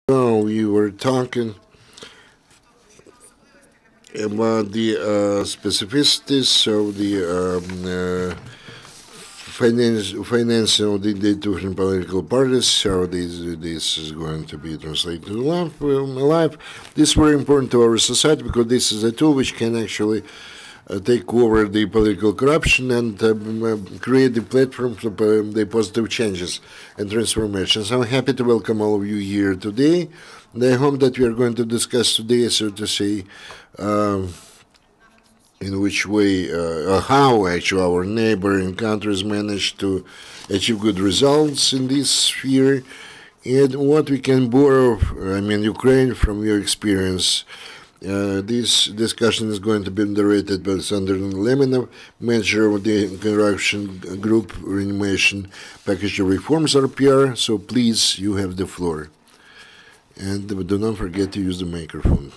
Oh, we were talking about the specificities of the financing of the different political parties, how this is going to be translated to life. This is very important to our society because this is a tool which can actually take over the political corruption and create the platform for the positive changes and transformations. I'm happy to welcome all of you here today. And I hope that we are going to discuss today, so to say, in which way, how actually our neighboring countries managed to achieve good results in this sphere, and what we can borrow, Ukraine, from your experience. This discussion is going to be moderated by Oleksandr Lemenov, manager of the corruption group Reanimation Package of Reforms, RPR. So please, you have the floor. And do not forget to use the microphone.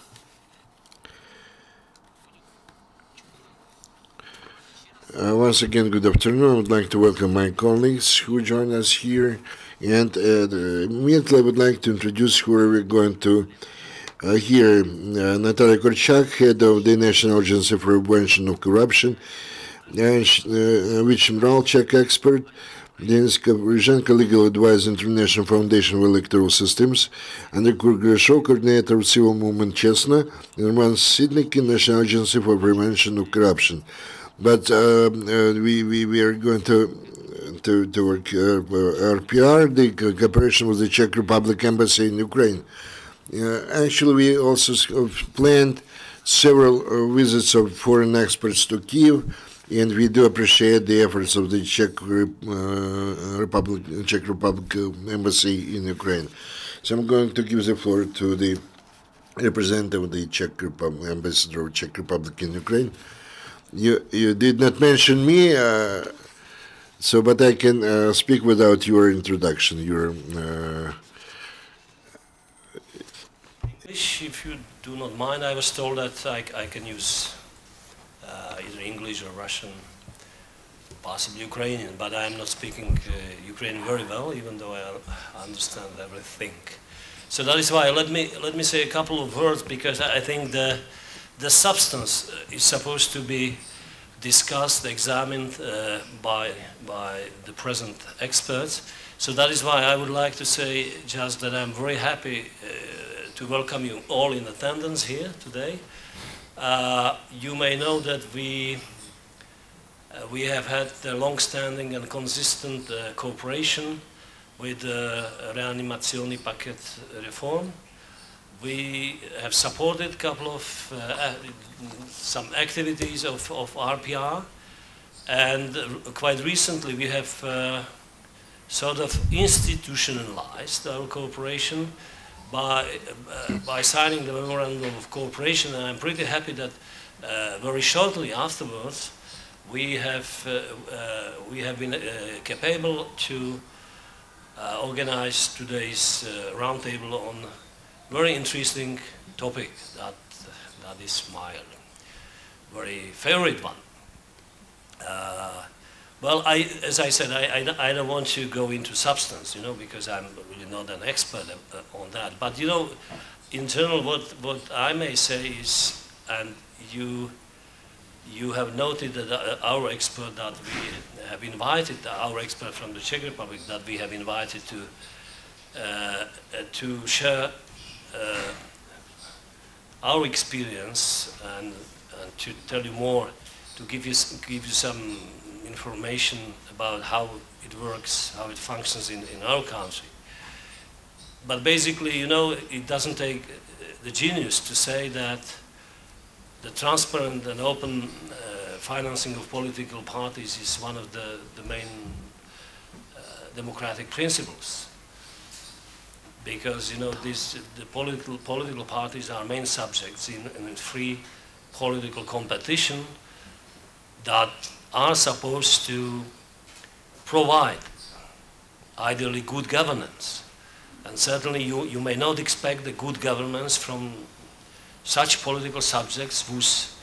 Once again, good afternoon. I would like to welcome my colleagues who join us here. And immediately I would like to introduce who we're going to hear. Natalia Korchak, head of the National Agency for Prevention of Corruption, Vit Simral, Czech expert, Kovryzhenko, legal advisor, International Foundation of Electoral Systems, Andriy Kruglashov, coordinator of civil movement CHESNO, and Smyk, National Agency for Prevention of Corruption. But we are going to work RPR, the cooperation with the Czech Republic Embassy in Ukraine. Actually, we also planned several visits of foreign experts to Kyiv, and we do appreciate the efforts of the Czech Republic Embassy in Ukraine. So I'm going to give the floor to the representative of the Czech Republic, Ambassador of Czech Republic in Ukraine. You did not mention me, but I can speak without your introduction. If you do not mind, I was told that I can use either English or Russian, possibly Ukrainian, but I'm not speaking Ukrainian very well, even though I understand everything. So that is why let me say a couple of words, because I think the substance is supposed to be discussed, examined by the present experts. So that is why I would like to say just that I'm very happy to welcome you all in attendance here today. You may know that we have had a long-standing and consistent cooperation with the Reanimation Package Reform. We have supported a couple of some activities of RPR, and quite recently we have sort of institutionalized our cooperation by signing the Memorandum of Cooperation, and I'm pretty happy that very shortly afterwards we have been capable to organize today's roundtable on very interesting topic that is my very favorite one. Well, as I said, I don't want to go into substance, because I'm really not an expert on that. But in general, what I may say is, and you have noted that our expert that we have invited, our expert from the Czech Republic that we have invited to share our experience and to tell you more, to give you some information about how it works, how it functions in our country. But basically, it doesn't take the genius to say that the transparent and open financing of political parties is one of the main democratic principles. Because the political parties are main subjects in free political competition that are supposed to provide ideally good governance. And certainly you may not expect the good governance from such political subjects whose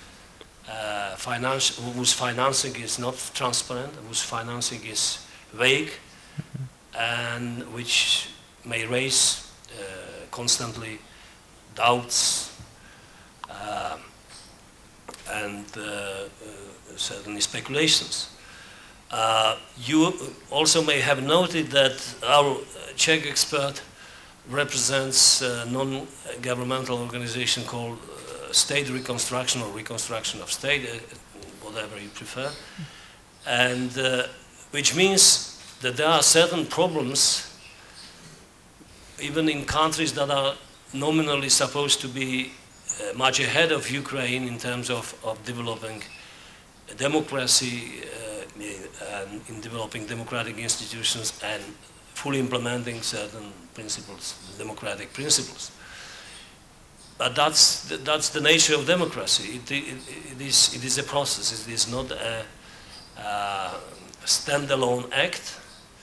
financing is not transparent, whose financing is vague, and which may raise constantly doubts and certainly speculations. You also may have noted that our Czech expert represents a non-governmental organization called State Reconstruction or Reconstruction of State, whatever you prefer, and which means that there are certain problems even in countries that are nominally supposed to be much ahead of Ukraine in terms of developing democracy and in developing democratic institutions and fully implementing certain principles, democratic principles. But that's the nature of democracy. It is a process. It is not a standalone act.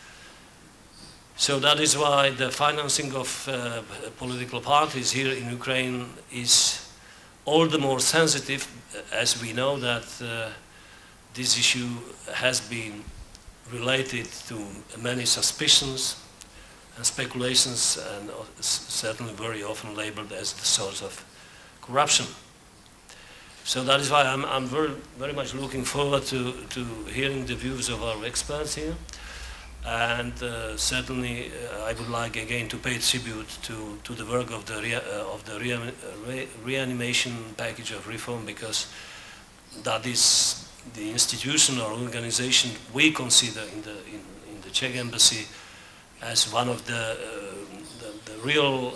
So that is why the financing of political parties here in Ukraine is all the more sensitive, as we know that this issue has been related to many suspicions and speculations, and certainly very often labeled as the source of corruption. So that is why I'm very much looking forward to hearing the views of our experts here. And certainly I would like again to pay tribute to the work of the Reanimation Package of Reform, because that is the institution or organization we consider in the Czech embassy as one of the real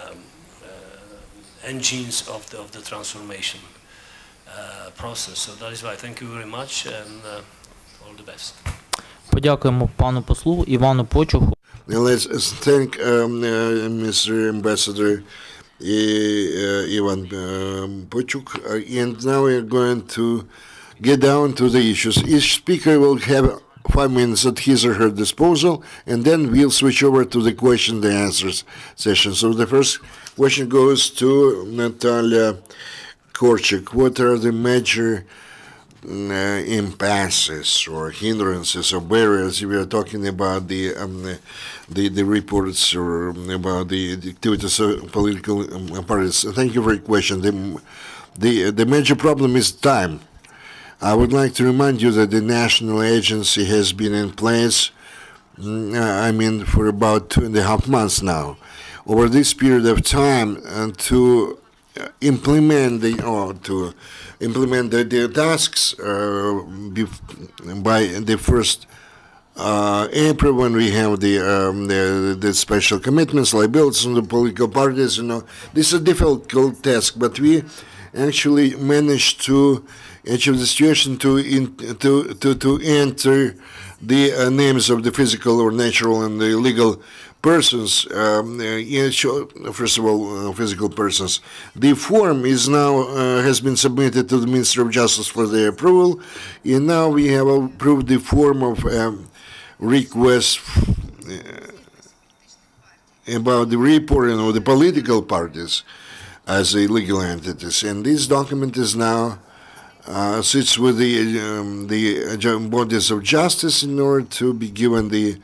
engines of the transformation process. So that is why thank you very much and all the best. Подякуємо пану послу Івану Почуху. Let's thank Mr. Ambassador Ivan Počuch. And now we're going to get down to the issues. Each speaker will have 5 minutes at his or her disposal, and then we'll switch over to the question and answers session. So the first question goes to Natalia Korchak. What are the major impasses or hindrances or barriers? We are talking about the reports or about the activities of political parties. Thank you for your question. The major problem is time. I would like to remind you that the national agency has been in place, for about 2.5 months now. Over this period of time, to implement the tasks by the 1st April, when we have the special commitments, liabilities on the political parties. This is a difficult task, but we actually managed to achieve the situation to enter the names of the physical or natural and the legal persons. First of all, physical persons. The form is now has been submitted to the Ministry of Justice for their approval, and now we have approved the form of request about the reporting of the political parties as a legal entities, and this document is now sits with the bodies of justice in order to be given the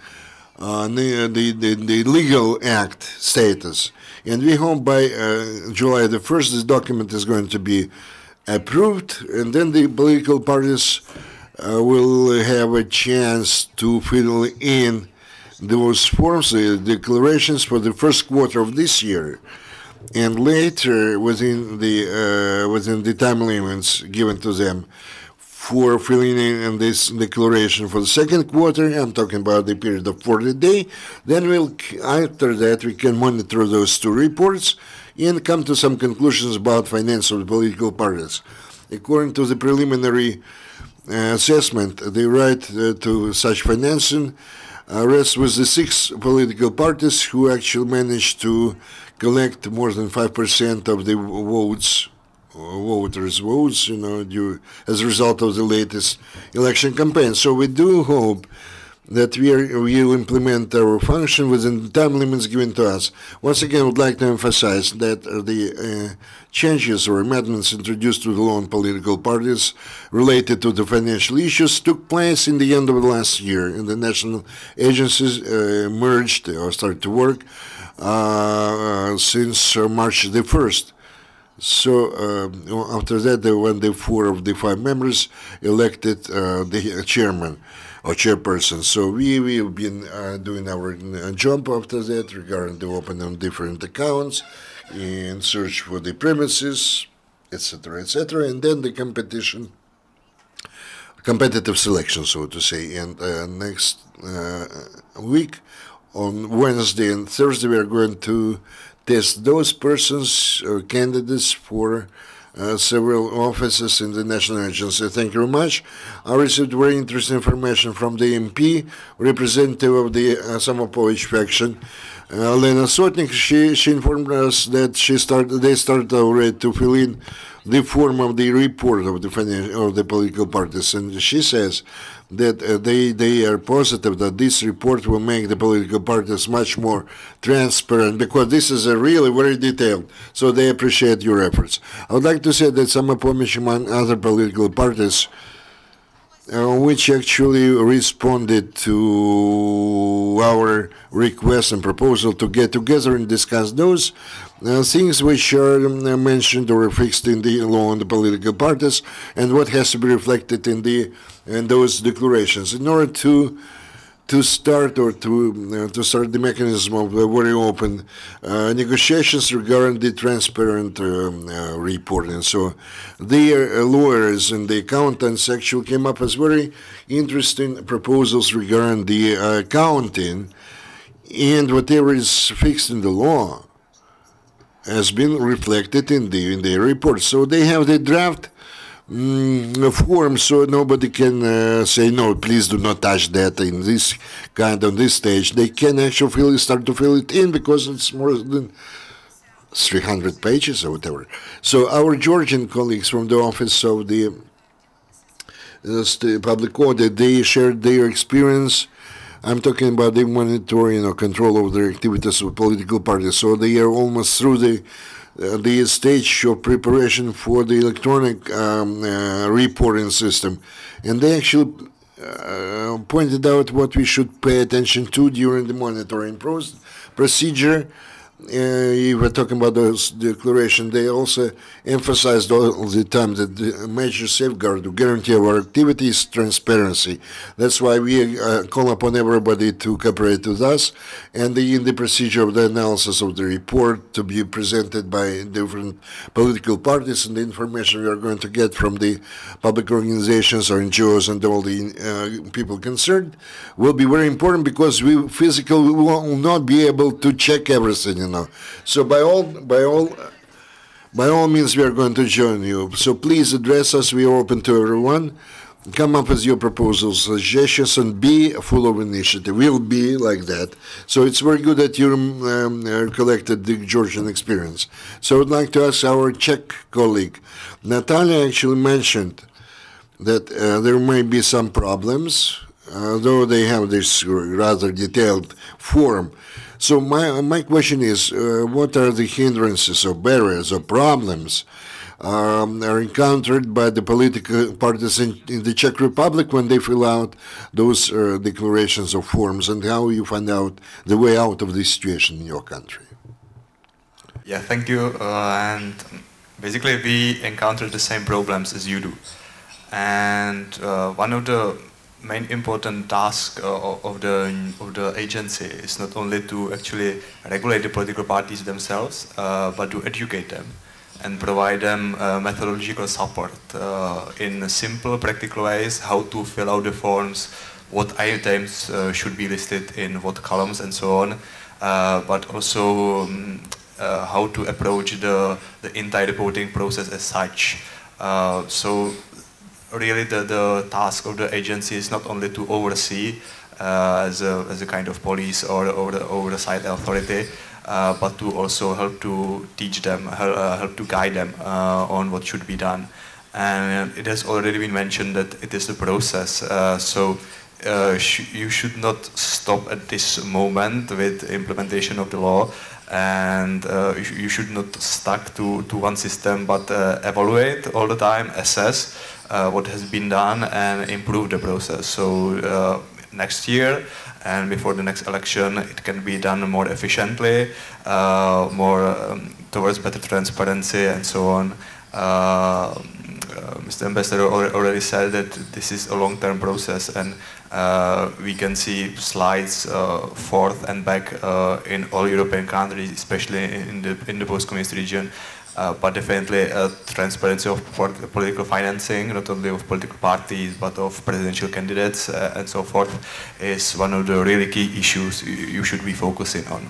legal act status. And we hope by July the 1st this document is going to be approved, and then the political parties will have a chance to fill in those forms, the declarations, for the first quarter of this year. And later, within the time limits given to them for filling in this declaration for the second quarter, I'm talking about the period of 40 days, then after that we can monitor those 2 reports and come to some conclusions about finance of the political parties. According to the preliminary assessment, the right to such financing rests with the 6 political parties who actually managed to collect more than 5% of the voters' votes, as a result of the latest election campaign. So we do hope that we will implement our function within the time limits given to us. Once again, I would like to emphasize that the changes or amendments introduced to the law on political parties related to the financial issues took place in the end of last year, and the national agencies merged or started to work since March the 1st. So after that, when the 4 of the 5 members elected the chairman or chairperson. So we've been doing our job after that regarding the opening of different accounts and search for the premises, etc., etc., and then the competitive selection, so to say. And next week, on Wednesday and Thursday, we are going to test those persons or candidates for several offices in the national agency. Thank you very much. I received very interesting information from the MP, representative of the Samopovich faction, Lena Sotnik. She informed us that they started already to fill in the form of the report of the political parties, and she says that they are positive that this report will make the political parties much more transparent, because this is a really very detailed, so they appreciate your efforts. I would like to say that Samopovich, among other political parties, which actually responded to our request and proposal to get together and discuss those things which are mentioned or fixed in the law on the political parties and what has to be reflected in those declarations in order to start or to start the mechanism of very open negotiations regarding the transparent reporting. So the lawyers and the accountants actually came up with very interesting proposals regarding the accounting, and whatever is fixed in the law has been reflected in the report. So they have the draft form, so nobody can say no, please do not touch that in this kind on this stage. They can actually start to fill it in because it's more than 300 pages or whatever. So our Georgian colleagues from the office of the public audit, they shared their experience. I'm talking about the monitoring or control of the activities of political parties. So they are almost through the stage of preparation for the electronic reporting system. And they actually pointed out what we should pay attention to during the monitoring procedure. If we're talking about those declarations, they also emphasized all the time that the major safeguard to guarantee our activity is transparency. That's why we call upon everybody to cooperate with us, and in the procedure of the analysis of the report to be presented by different political parties, and the information we are going to get from the public organizations or NGOs and all the people concerned will be very important, because we physically will not be able to check everything. So by all means, we are going to join you. So please address us. We are open to everyone. Come up with your proposals, suggestions, and be full of initiative. We'll be like that. So it's very good that you collected the Georgian experience. So I would like to ask our Czech colleague. Natalia actually mentioned that there may be some problems, though they have this rather detailed form. So my question is, what are the hindrances or barriers or problems are encountered by the political parties in the Czech Republic when they fill out those declarations or forms, and how you find out the way out of this situation in your country? Yeah, thank you. And basically, we encounter the same problems as you do. And one of the main important task of the agency is not only to actually regulate the political parties themselves, but to educate them and provide them methodological support in simple, practical ways, how to fill out the forms, what items should be listed in what columns and so on, but also how to approach the entire voting process as such. So really the task of the agency is not only to oversee as a kind of police or the oversight authority, but to also help to teach them, help to guide them on what should be done. And it has already been mentioned that it is a process, so you should not stop at this moment with implementation of the law, and you should not stuck to one system, but evaluate all the time, assess what has been done, and improve the process. So next year, and before the next election it can be done more efficiently, more towards better transparency and so on. Mr. Ambassador already said that this is a long-term process, and we can see slides forth and back in all European countries, especially in the post-communist region. But definitely transparency of political financing, not only of political parties, but of presidential candidates and so forth, is one of the really key issues you should be focusing on.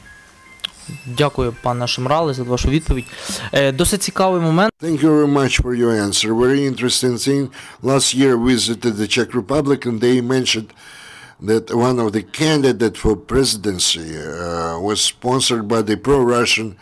Дякую, пане Шимрале, за вашу відповідь. Досить цікавий момент. Thank you very much for your answer. Very interesting thing. Last year I visited the Czech Republic, and they mentioned that one of the candidates for presidency was sponsored by the pro-Russian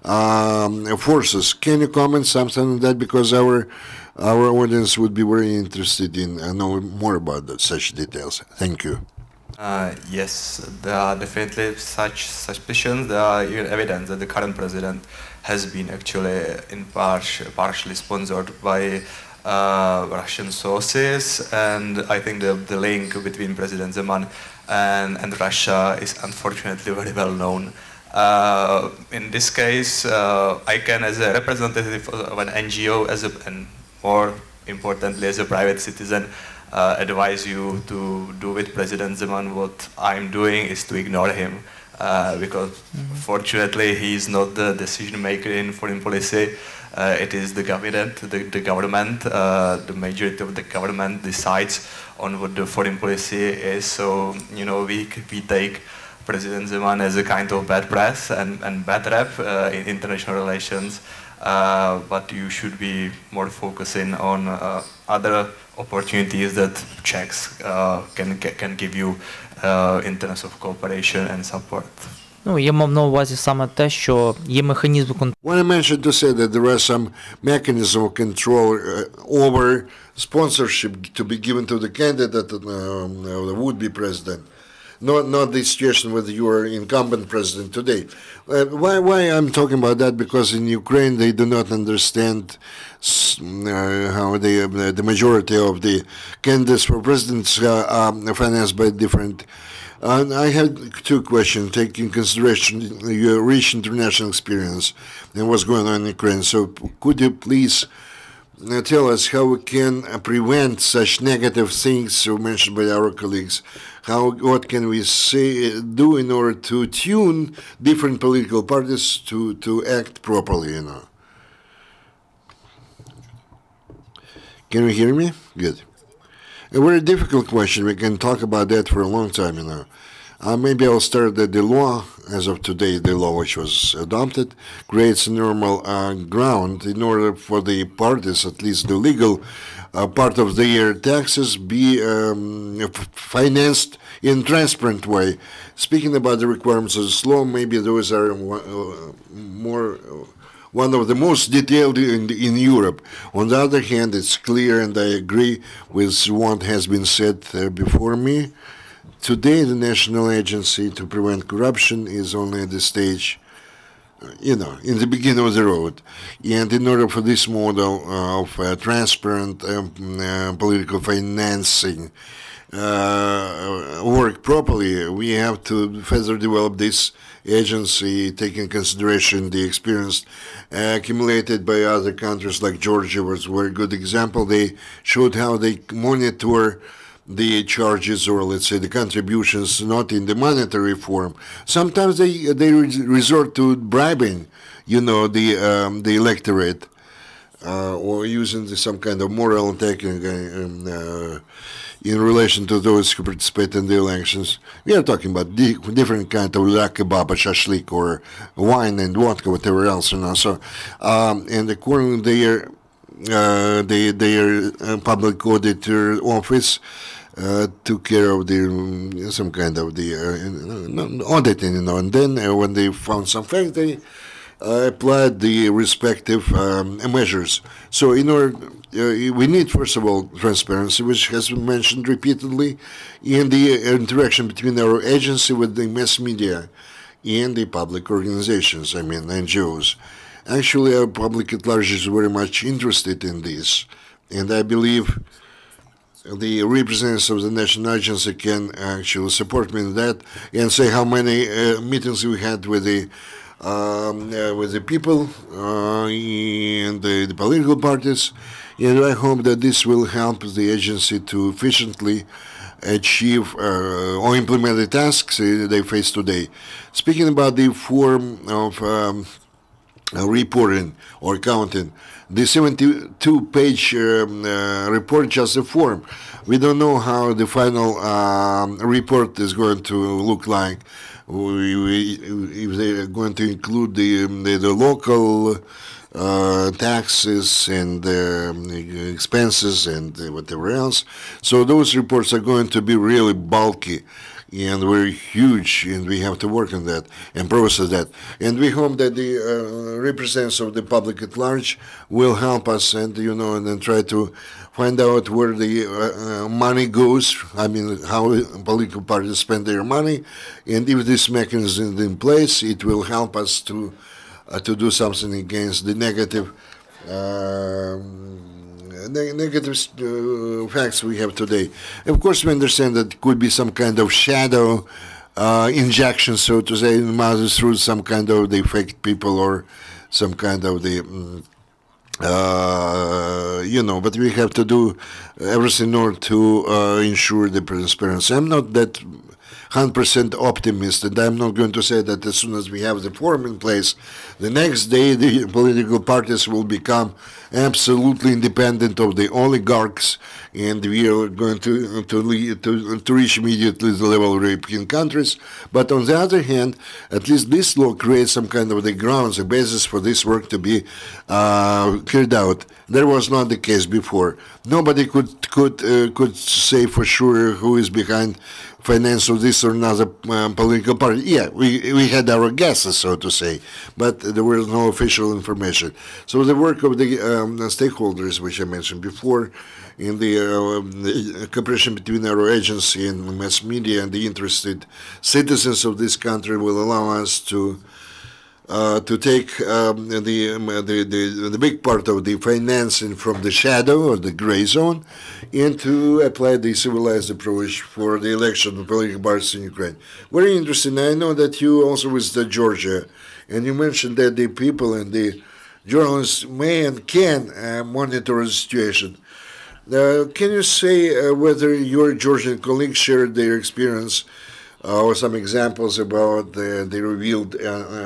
forces. Can you comment something on that? Because our audience would be very interested in knowing more about such details. Thank you. Yes, there are definitely such suspicions. There are even evidence that the current president has been actually partially sponsored by Russian sources, and I think the link between President Zeman and Russia is unfortunately very well known. In this case, I can, as a representative of an NGO, and more importantly as a private citizen, advise you to do with President Zeman what I'm doing is to ignore him, because fortunately he is not the decision maker in foreign policy. It is the government. The majority of the government decides on what the foreign policy is. So we take President Zeman as a kind of bad press and bad rep in international relations. But you should be more focusing on other opportunities that Czechs can give you in terms of cooperation and support. Я мав на увазі саме те, що є механізм контролю. When I mentioned to say that there are some mechanism of control over sponsorship to be given to the candidate, the would-be president, not the situation with your incumbent president today. Why I'm talking about that? Because in Ukraine they do not understand how the majority of the candidates for presidents are financed by different. I had two questions, taking consideration your rich international experience and what's going on in Ukraine. So could you please tell us how we can prevent such negative things mentioned by our colleagues? What can we do in order to tune different political parties to act properly? Can you hear me? Good. A very difficult question. We can talk about that for a long time, Maybe I'll start that the law, as of today, the law which was adopted, creates a normal ground in order for the parties, at least the legal part of their taxes, be financed in a transparent way. Speaking about the requirements of this law, maybe those are one of the most detailed in Europe. On the other hand, it's clear, and I agree with what has been said before me. Today, the National Agency to Prevent Corruption is only at the stage, in the beginning of the road. And in order for this model of transparent political financing work properly, we have to further develop this agency, taking consideration the experience accumulated by other countries like Georgia was a very good example. They showed how they monitor the charges, or let's say the contributions, not in the monetary form. Sometimes they resort to bribing, the electorate, or using some kind of moral technique in relation to those who participate in the elections. We are talking about different kind of kebab, shashlik, or wine and vodka, whatever else, So, and according to their public auditor office took care of some kind of the auditing, and then when they found some facts, they applied the respective measures. So in order, we need, first of all, transparency, which has been mentioned repeatedly, in the interaction between our agency with the mass media and the public organizations, NGOs. Actually, our public at large is very much interested in this, and I believe the representatives of the national agency can actually support me in that and say how many meetings we had with the people and the political parties, and I hope that this will help the agency to efficiently achieve or implement the tasks they face today. Speaking about the form of reporting or counting, the 72-page report just a form. We don't know how the final report is going to look like. If they're going to include the local taxes and expenses and whatever else. So those reports are going to be really bulky and very huge, and we have to work on that and process that. And we hope that the representatives of the public at large will help us and, and then try to find out where the money goes, I mean, how political parties spend their money, and if this mechanism is in place, it will help us to do something against the negative facts we have today. Of course, we understand that it could be some kind of shadow injection, so to say, through some kind of the fake people or some kind of the, but we have to do everything in order to ensure the transparency. I'm not that 100% optimist, and I'm not going to say that as soon as we have the form in place, the next day the political parties will become absolutely independent of the oligarchs, and we are going to reach immediately the level of European countries. But on the other hand, at least this law creates some kind of the grounds, a basis for this work to be carried out. That was not the case before. Nobody could say for sure who is behind finance of this or another political party. Yeah, we had our guesses, so to say, but there was no official information. So the work of the stakeholders, which I mentioned before, in the cooperation between our agency and mass media and the interested citizens of this country will allow us to take the big part of the financing from the shadow or the gray zone and to apply the civilized approach for the election of political parties in Ukraine. Very interesting. I know that you also visited Georgia, and you mentioned that the people and the journalists may and can monitor the situation. Can you say whether your Georgian colleagues shared their experience or some examples about the revealed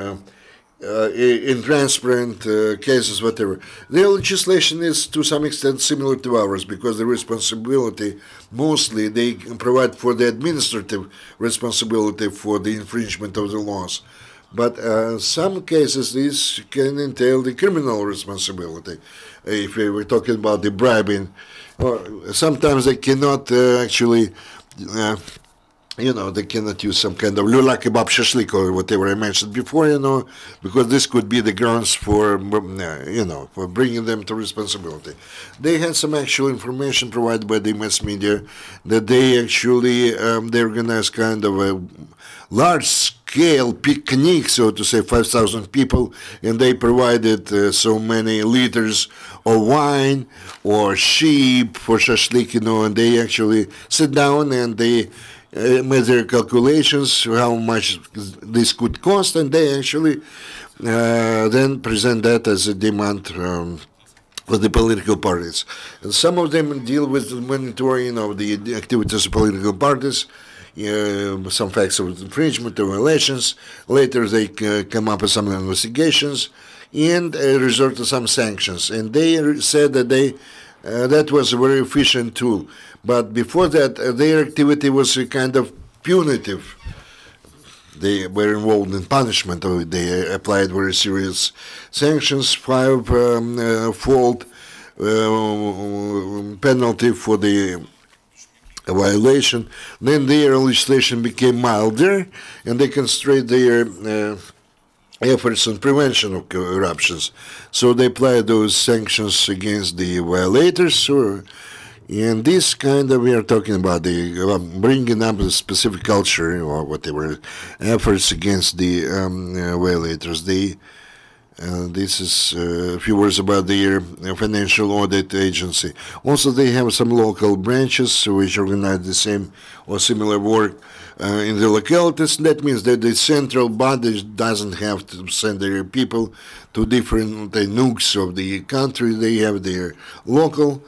in transparent cases, whatever? The legislation is to some extent similar to ours because the responsibility, mostly they provide for the administrative responsibility for the infringement of the laws. But some cases this can entail the criminal responsibility. If we were talking about the bribing, or sometimes they cannot actually they cannot use some kind of lula kebab shashlik or whatever I mentioned before, because this could be the grounds for, for bringing them to responsibility. They had some actual information provided by the mass media that they actually, they organized kind of a large-scale picnic, so to say, 5,000 people, and they provided so many liters of wine or sheep for shashlik, and they actually sit down and they made their calculations how much this could cost, and they actually then present that as a demand for the political parties. And some of them deal with the monitoring of the activities of political parties, some facts of infringement or violations. Later they come up with some investigations and resort to some sanctions. And they said that that was a very efficient tool. But before that, their activity was a kind of punitive. They were involved in punishment. They applied very serious sanctions, 5-fold penalty for the violation. Then their legislation became milder, and they concentrated their efforts on prevention of corruptions. So they applied those sanctions against the violators, and this kind of, we are talking about the bringing up a specific culture or whatever, efforts against the violators. They This is a few words about their financial audit agency. Also, they have some local branches which organize the same or similar work in the localities. That means that the central body doesn't have to send their people to different nooks of the country. They have their local,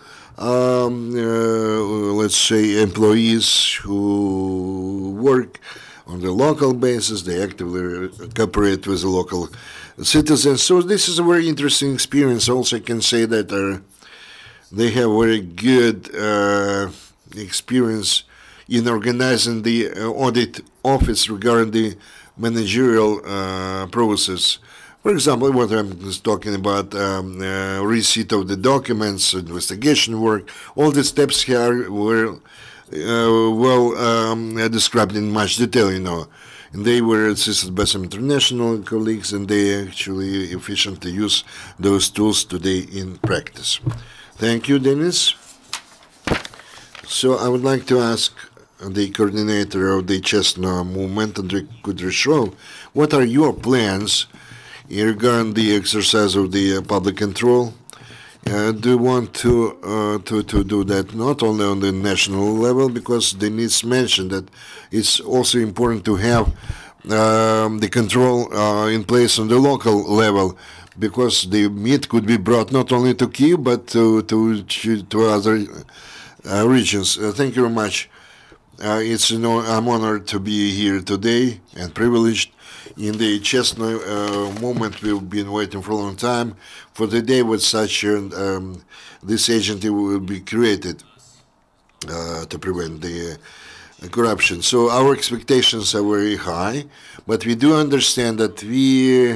let's say, employees who work on the local basis. They actively cooperate with the local citizens. So this is a very interesting experience. Also, I can say that they have very good experience in organizing the audit office regarding the managerial process. For example, what I'm talking about, receipt of the documents, investigation work, all the steps here were described in much detail, And they were assisted by some international colleagues, and they actually efficiently use those tools today in practice. Thank you, Denis. So I would like to ask the coordinator of the CHESNO movement, Andriy Kruglashov, what are your plans regarding the exercise of the public control? Do you want to do that not only on the national level, because Denis mentioned that it's also important to have the control in place on the local level, because the meat could be brought not only to Kyiv but to other regions. Thank you very much. I'm honored to be here today and privileged. In the CHESNO movement, we've been waiting for a long time for the day when such this agency will be created to prevent the corruption. So our expectations are very high, but we do understand that we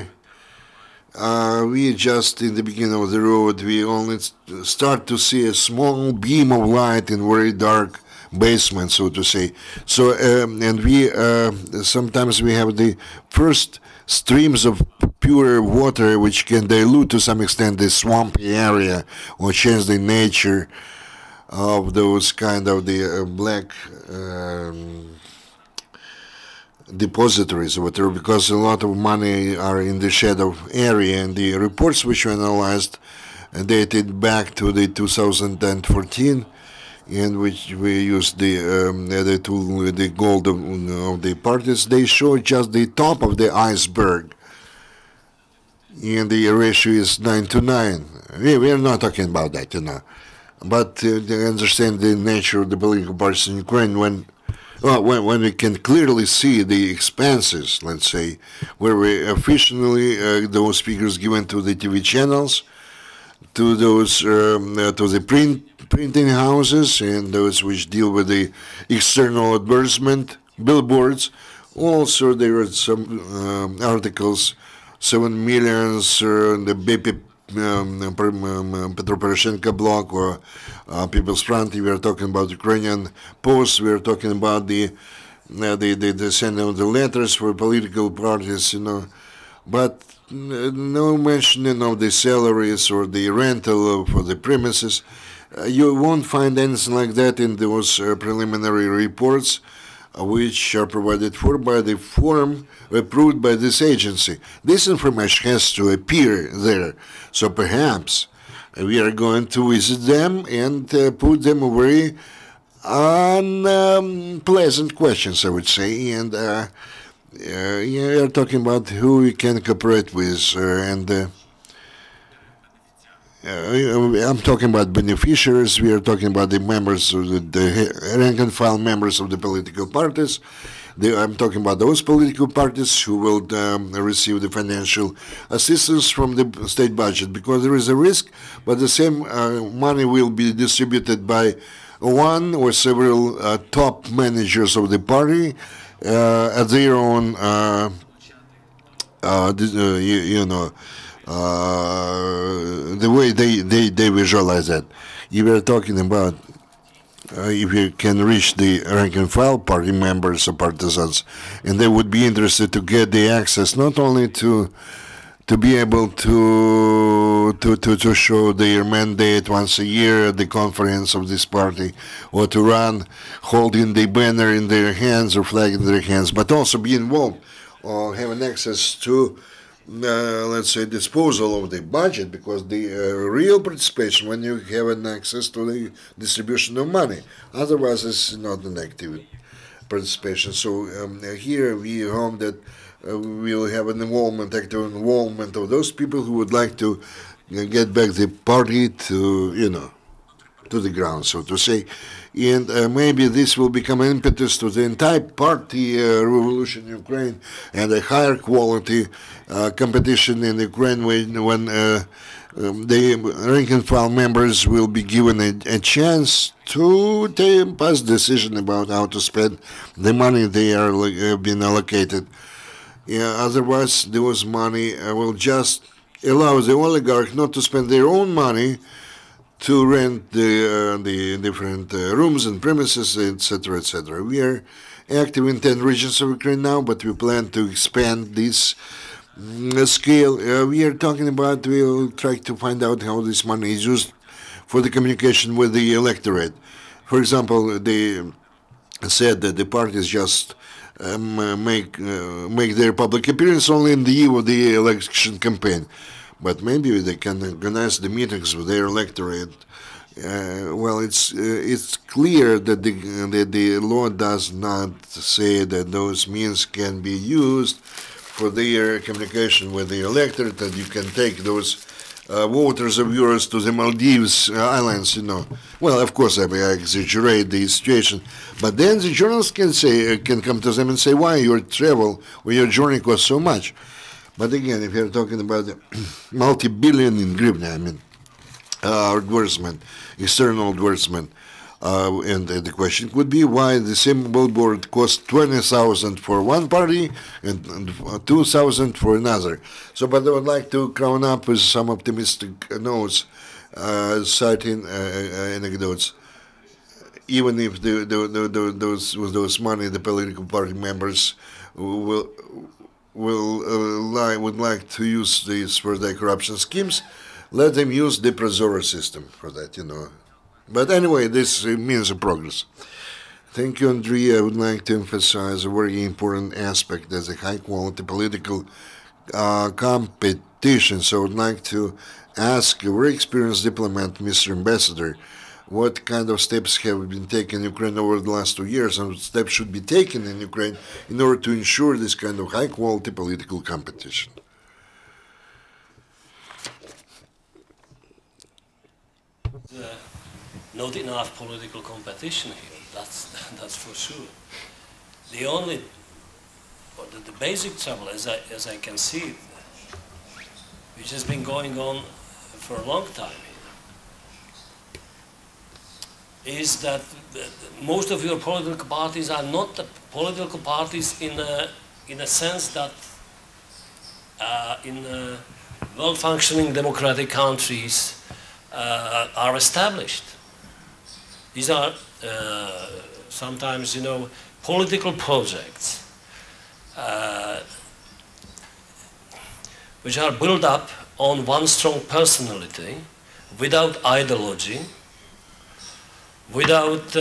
just in the beginning of the road. We only start to see a small beam of light in very dark basement, so to say. So and we sometimes we have the first streams of pure water which can dilute to some extent the swampy area or change the nature of those kind of the black depositories or whatever, because a lot of money are in the shadow area, and the reports which were analyzed dated back to the 2014, in which we used the tool, the gold of the parties. They show just the top of the iceberg, and the ratio is 9-9. We are not talking about that, but to understand the nature of the political parties in Ukraine, when we can clearly see the expenses, let's say, where we officially those figures given to the TV channels, to those to the printing houses, and those which deal with the external advertisement, billboards. Also, there are some articles, 7 million, the BP Petro Poroshenko bloc or People's Front. We are talking about Ukrainian Post. We are talking about the sending of the letters for political parties, but no mentioning of the salaries or the rental for the premises. You won't find anything like that in those preliminary reports, which are provided for by the form approved by this agency. This information has to appear there. So perhaps we are going to visit them and put them very unpleasant questions, I would say, and you're talking about who we can cooperate with, I'm talking about beneficiaries. We are talking about the members of the rank and file members of the political parties. I'm talking about those political parties who will receive the financial assistance from the state budget, because there is a risk, but the same money will be distributed by one or several top managers of the party at their own, the way they visualize that. You were talking about if you can reach the rank and file party members or partisans, and they would be interested to get the access not only to be able to show their mandate once a year at the conference of this party, or to run holding the banner in their hands or flag in their hands, but also be involved or having access to let's say, disposal of the budget, because the real participation when you have an access to the distribution of money. Otherwise, it's not an active participation. So here we hope that we'll have an involvement, active involvement of those people who would like to get back the party to, to the ground, so to say. And maybe this will become an impetus to the entire party revolution in Ukraine and a higher quality competition in Ukraine when the rank and file members will be given a chance to pass decision about how to spend the money they are being allocated. Otherwise, those money will just allow the oligarch not to spend their own money to rent the different rooms and premises, etc., etc. We are active in 10 regions of Ukraine now, but we plan to expand this scale. We are talking about, we'll try to find out how this money is used for the communication with the electorate. For example, they said that the parties just make their public appearance only in the eve of the election campaign. But maybe they can organize the meetings with their electorate. Well, it's clear that the law does not say that those means can be used for their communication with the electorate, that you can take those voters of yours to the Maldives Islands, Well, of course, I exaggerate the situation, but then the journalists can come to them and say why your travel or your journey costs so much. But again, if you're talking about multi-billion in hryvnia, advertisement, external advertisement, and the question would be why the same billboard costs 20,000 for one party and 2,000 for another. So, but I would like to crown up with some optimistic notes, citing anecdotes. Even if those money, the political party members would like to use these for their corruption schemes, let them use the Prozora system for that, But anyway, this means a progress. Thank you, Andriy. I would like to emphasize a very important aspect as a high-quality political competition. So I would like to ask a very experienced diplomat, Mr. Ambassador, what kind of steps have been taken in Ukraine over the last 2 years, and what steps should be taken in Ukraine in order to ensure this kind of high-quality political competition? Not enough political competition here, that's for sure. The basic trouble, as I can see it, which has been going on for a long time, is that most of your political parties are not political parties in a sense that in well-functioning democratic countries are established. These are sometimes, political projects which are built up on one strong personality, without ideology, without,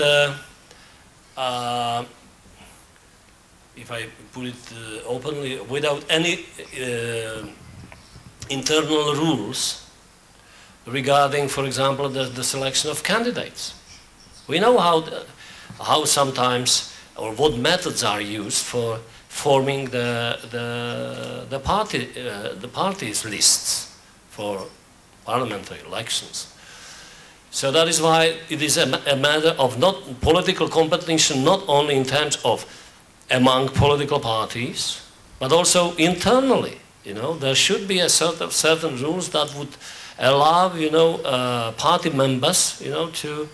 if I put it openly, without any internal rules regarding, for example, the selection of candidates. We know how sometimes, or what methods are used for forming the parties lists for parliamentary elections. So that is why it is a matter of not political competition, not only in terms of among political parties, but also internally. There should be a certain rules that would allow, party members, to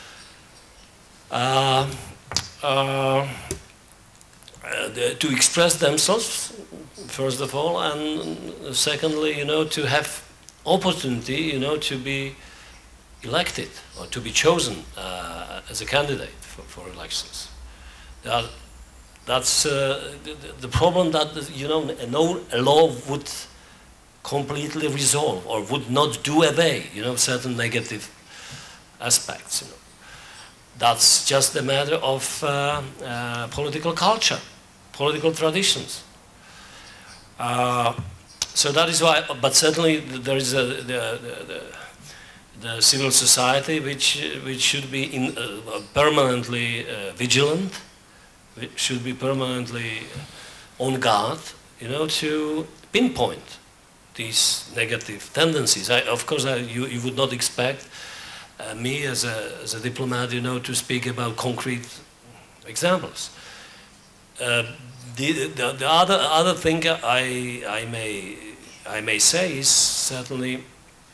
express themselves, first of all, and secondly, to have opportunity, to be elected or to be chosen as a candidate for elections. That's the problem that, no law would completely resolve or would not do away, certain negative aspects. That's just a matter of political culture, political traditions. So that is why, but certainly there is the civil society which should be permanently vigilant, which should be permanently on guard, you know, to pinpoint these negative tendencies. Of course, you would not expect me as a diplomat, you know, to speak about concrete examples. The other thing I may say is certainly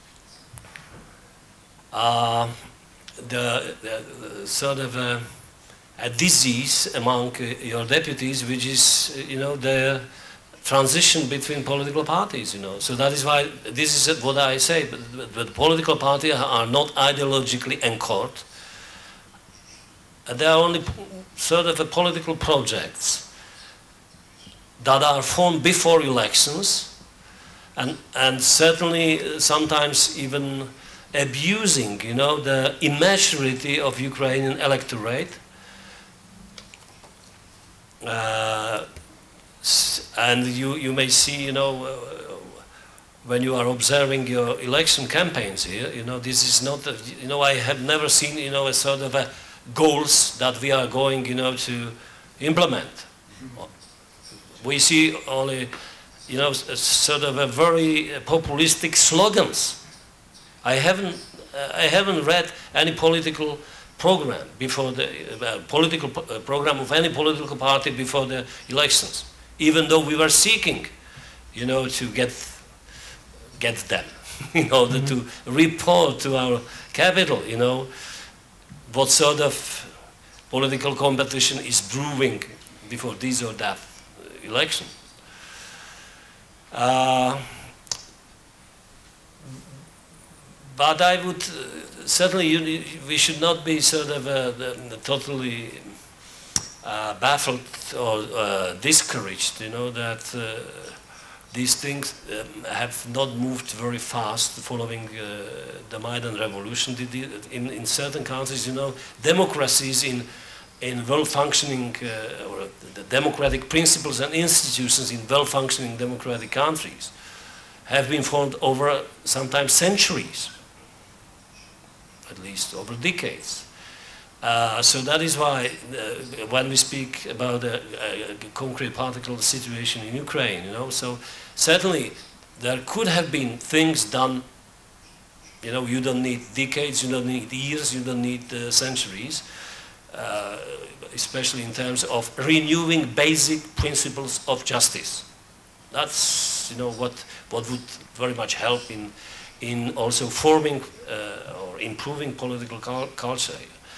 the sort of a disease among your deputies, which is, you know, the transition between political parties, you know. So that is why this is what I say. But political parties are not ideologically anchored. They are only sort of political projects that are formed before elections, and certainly sometimes even abusing, you know, the immaturity of Ukrainian electorate. And you may see, you know, when you are observing your election campaigns here, you know, this is not, you know, I have never seen, you know, a sort of a goals that we are going, you know, to implement. We see only, you know, sort of a very populistic slogans. I haven't read any political program before the political program of any political party before the elections, even though we were seeking, you know, to get them in order to report to our capital, you know, what sort of political competition is brewing before this or that election. But I would certainly, we should not be sort of totally baffled or discouraged, you know, that these things have not moved very fast following the Maidan revolution. In certain countries, you know, democracies in well-functioning, or the democratic principles and institutions in well-functioning democratic countries have been formed over sometimes centuries, at least over decades. So that is why when we speak about a concrete particular situation in Ukraine, you know, so certainly there could have been things done, you know, you don't need decades, you don't need years, you don't need centuries, especially in terms of renewing basic principles of justice. That's, you know, what would very much help in also forming or improving political culture.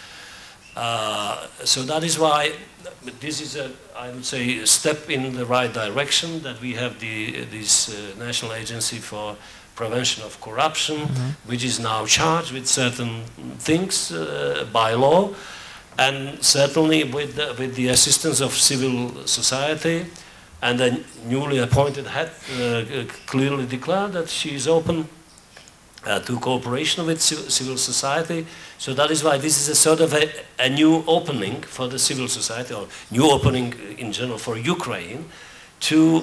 So that is why this is I would say, a step in the right direction, that we have this National Agency for Prevention of Corruption, which is now charged with certain things by law, and certainly with the assistance of civil society. And the newly appointed head clearly declared that she is open to cooperation with civil society. So that is why this is a sort of a new opening for the civil society, or new opening in general for Ukraine, to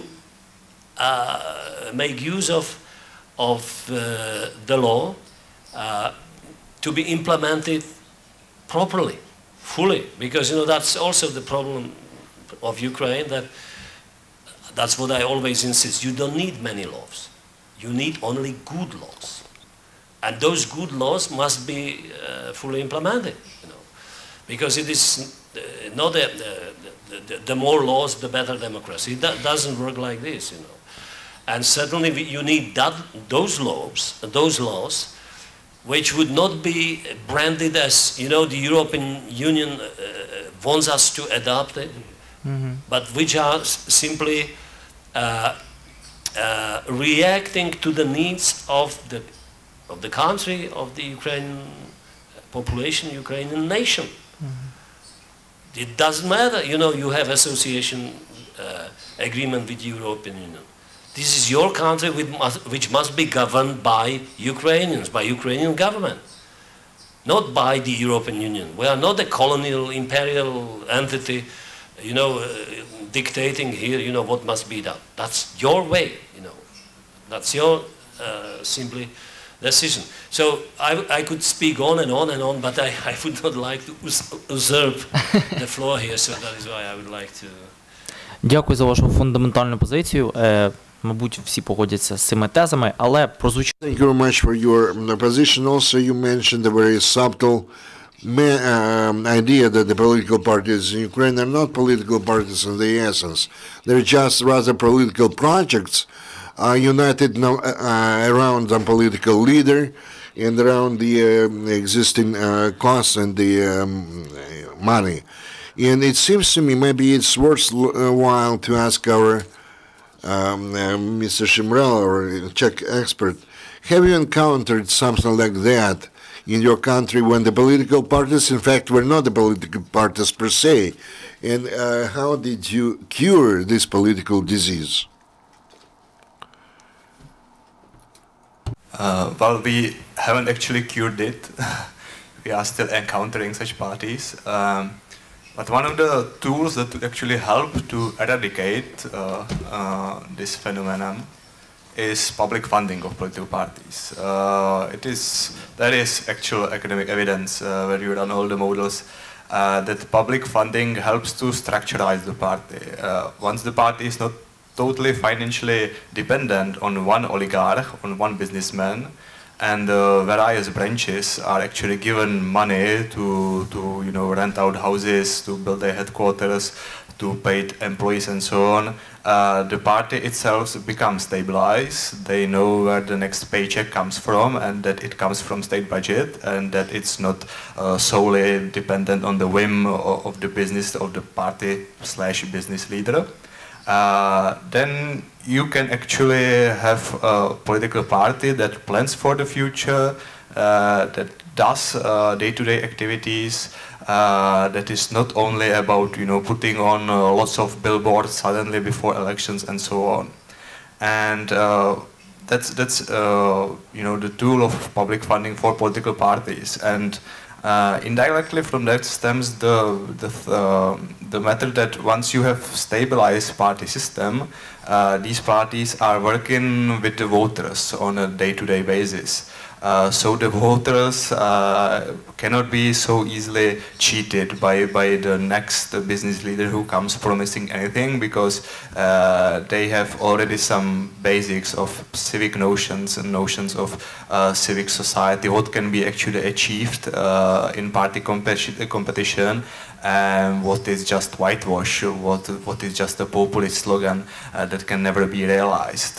make use of the law to be implemented properly, fully. Because, you know, that's also the problem of Ukraine, that's what I always insist. You don't need many laws. You need only good laws. And those good laws must be fully implemented, you know, because it is not the more laws, the better democracy. It doesn't work like this, you know. And certainly you need those laws, which would not be branded as, you know, the European Union wants us to adopt it, but which are simply reacting to the needs of the country, of the Ukrainian population, Ukrainian nation. It doesn't matter, you know, you have association agreement with the European Union. This is your country which must be governed by Ukrainians, by Ukrainian government, not by the European Union. We are not a colonial, imperial entity, you know, dictating here, you know, what must be done. That's your way, you know. That's your simply decision. So I could speak on and on and on, but I would not like to usurp the floor here, so that is why I would like to... Дякую за вашу фундаментальну позицію. Мабуть, всі погодяться з цими тезами, але прозвучить... Thank you very much for your position. Also, you mentioned a very subtle idea that the political parties in Ukraine are not political parties in the essence. They're just rather political projects united around a political leader and around the existing costs and the money. And it seems to me maybe it's worthwhile to ask our Mr. Simral, or Czech expert, have you encountered something like that in your country when the political parties, in fact, were not the political parties per se? And how did you cure this political disease? Well, we haven't actually cured it. We are still encountering such parties. But one of the tools that would actually help to eradicate this phenomenon is public funding of political parties. There is actual academic evidence where you run all the models that public funding helps to structuralize the party. Once the party is not totally financially dependent on one oligarch, on one businessman, and various branches are actually given money to rent out houses, to build their headquarters, to pay employees and so on. The party itself becomes stabilized. They know where the next paycheck comes from, and that it comes from state budget, and that it's not solely dependent on the whim of the business of the party/business leader. Then you can actually have a political party that plans for the future, that does day-to-day activities, that is not only about putting on lots of billboards suddenly before elections and so on. And that's the tool of public funding for political parties. And indirectly from that stems the method that once you have stabilized party system, these parties are working with the voters on a day-to-day basis. So the voters cannot be so easily cheated by the next business leader who comes promising anything, because they have already some basics of civic notions and notions of civic society, what can be actually achieved in party competition, and what is just whitewash, what is just a populist slogan that can never be realized.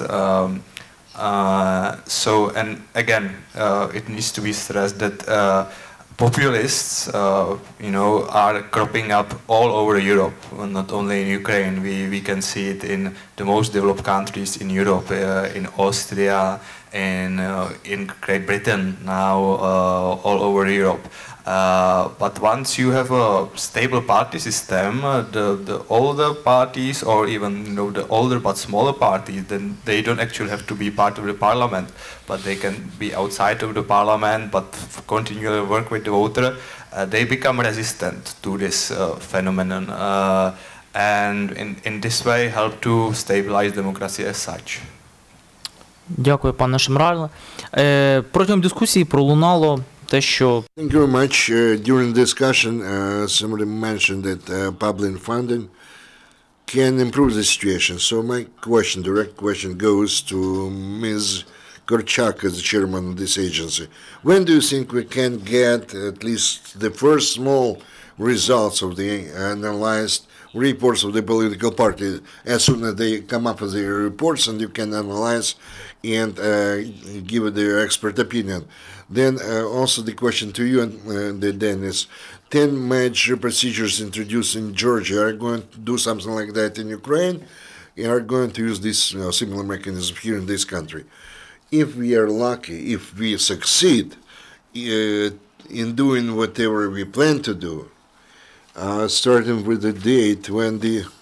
And again, it needs to be stressed that populists, are cropping up all over Europe, not only in Ukraine. We can see it in the most developed countries in Europe, in Austria, in Great Britain now, all over Europe. But once you have a stable party system, the older parties, or even the older but smaller parties, then they don't actually have to be part of the parliament, but they can be outside of the parliament, but continually work with the voter. They become resistant to this phenomenon, and in this way help to stabilize democracy as such. Дякую, пане Шимрале. Протягом дискусії пролунало те, що... Thank you very much. During the discussion, somebody mentioned that public funding can improve the situation. So my direct question goes to Ms. Korchak as the chairman of this agency. When do you think we can get at least the first small results of the analyzed reports of the political party? As soon as they come up with their reports and you can analyze and give their expert opinion. Then also the question to you and Dennis, 10 major procedures introduced in Georgia are going to do something like that in Ukraine, and are going to use this similar mechanism here in this country. If we are lucky, if we succeed in doing whatever we plan to do, starting with the date when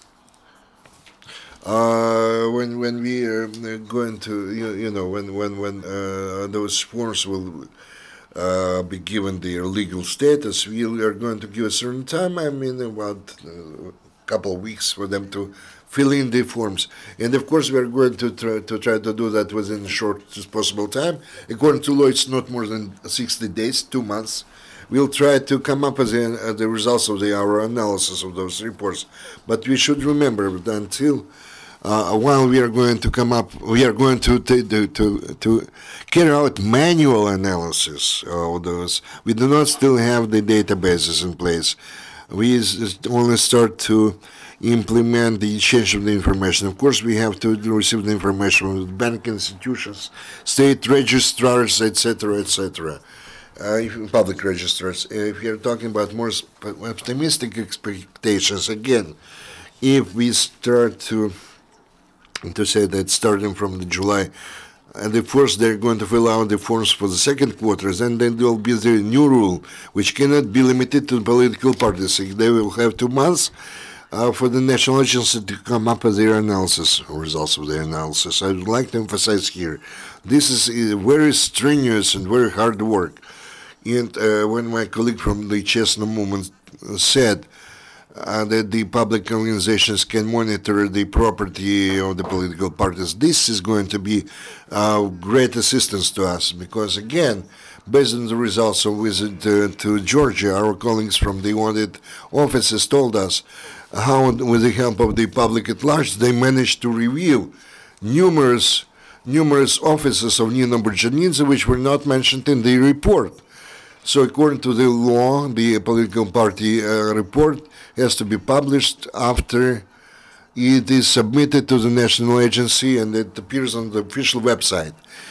when we are going to when those forms will be given their legal status, we are going to give a certain time. I mean, about couple of weeks for them to fill in the forms. And of course, we are going to try to do that within the shortest possible time. According to law, it's not more than 60 days, 2 months. We'll try to come up with the results of our analysis of those reports. But we should remember that until while we are going to come up, we are going to carry out manual analysis of those. We do not still have the databases in place. We only start to implement the exchange of the information. Of course, we have to receive the information from the bank institutions, state registrars, etc., etc., public registrars. If you're talking about more optimistic expectations, again, if we start to say that starting from the July, and of course they're going to fill out the forms for the second quarter, and then there will be the new rule, which cannot be limited to political parties. They will have 2 months for the national agency to come up with their analysis, results of their analysis. I would like to emphasize here, this is very strenuous and very hard work. And when my colleague from the CHESNO movement said that the public organizations can monitor the property of the political parties, this is going to be great assistance to us, because again, based on the results of visit to Georgia, our colleagues from the audit offices told us how, with the help of the public at large, they managed to review numerous offices of Nino Burjanidze which were not mentioned in the report. So according to the law, the political party report has to be published after it is submitted to the national agency and it appears on the official website.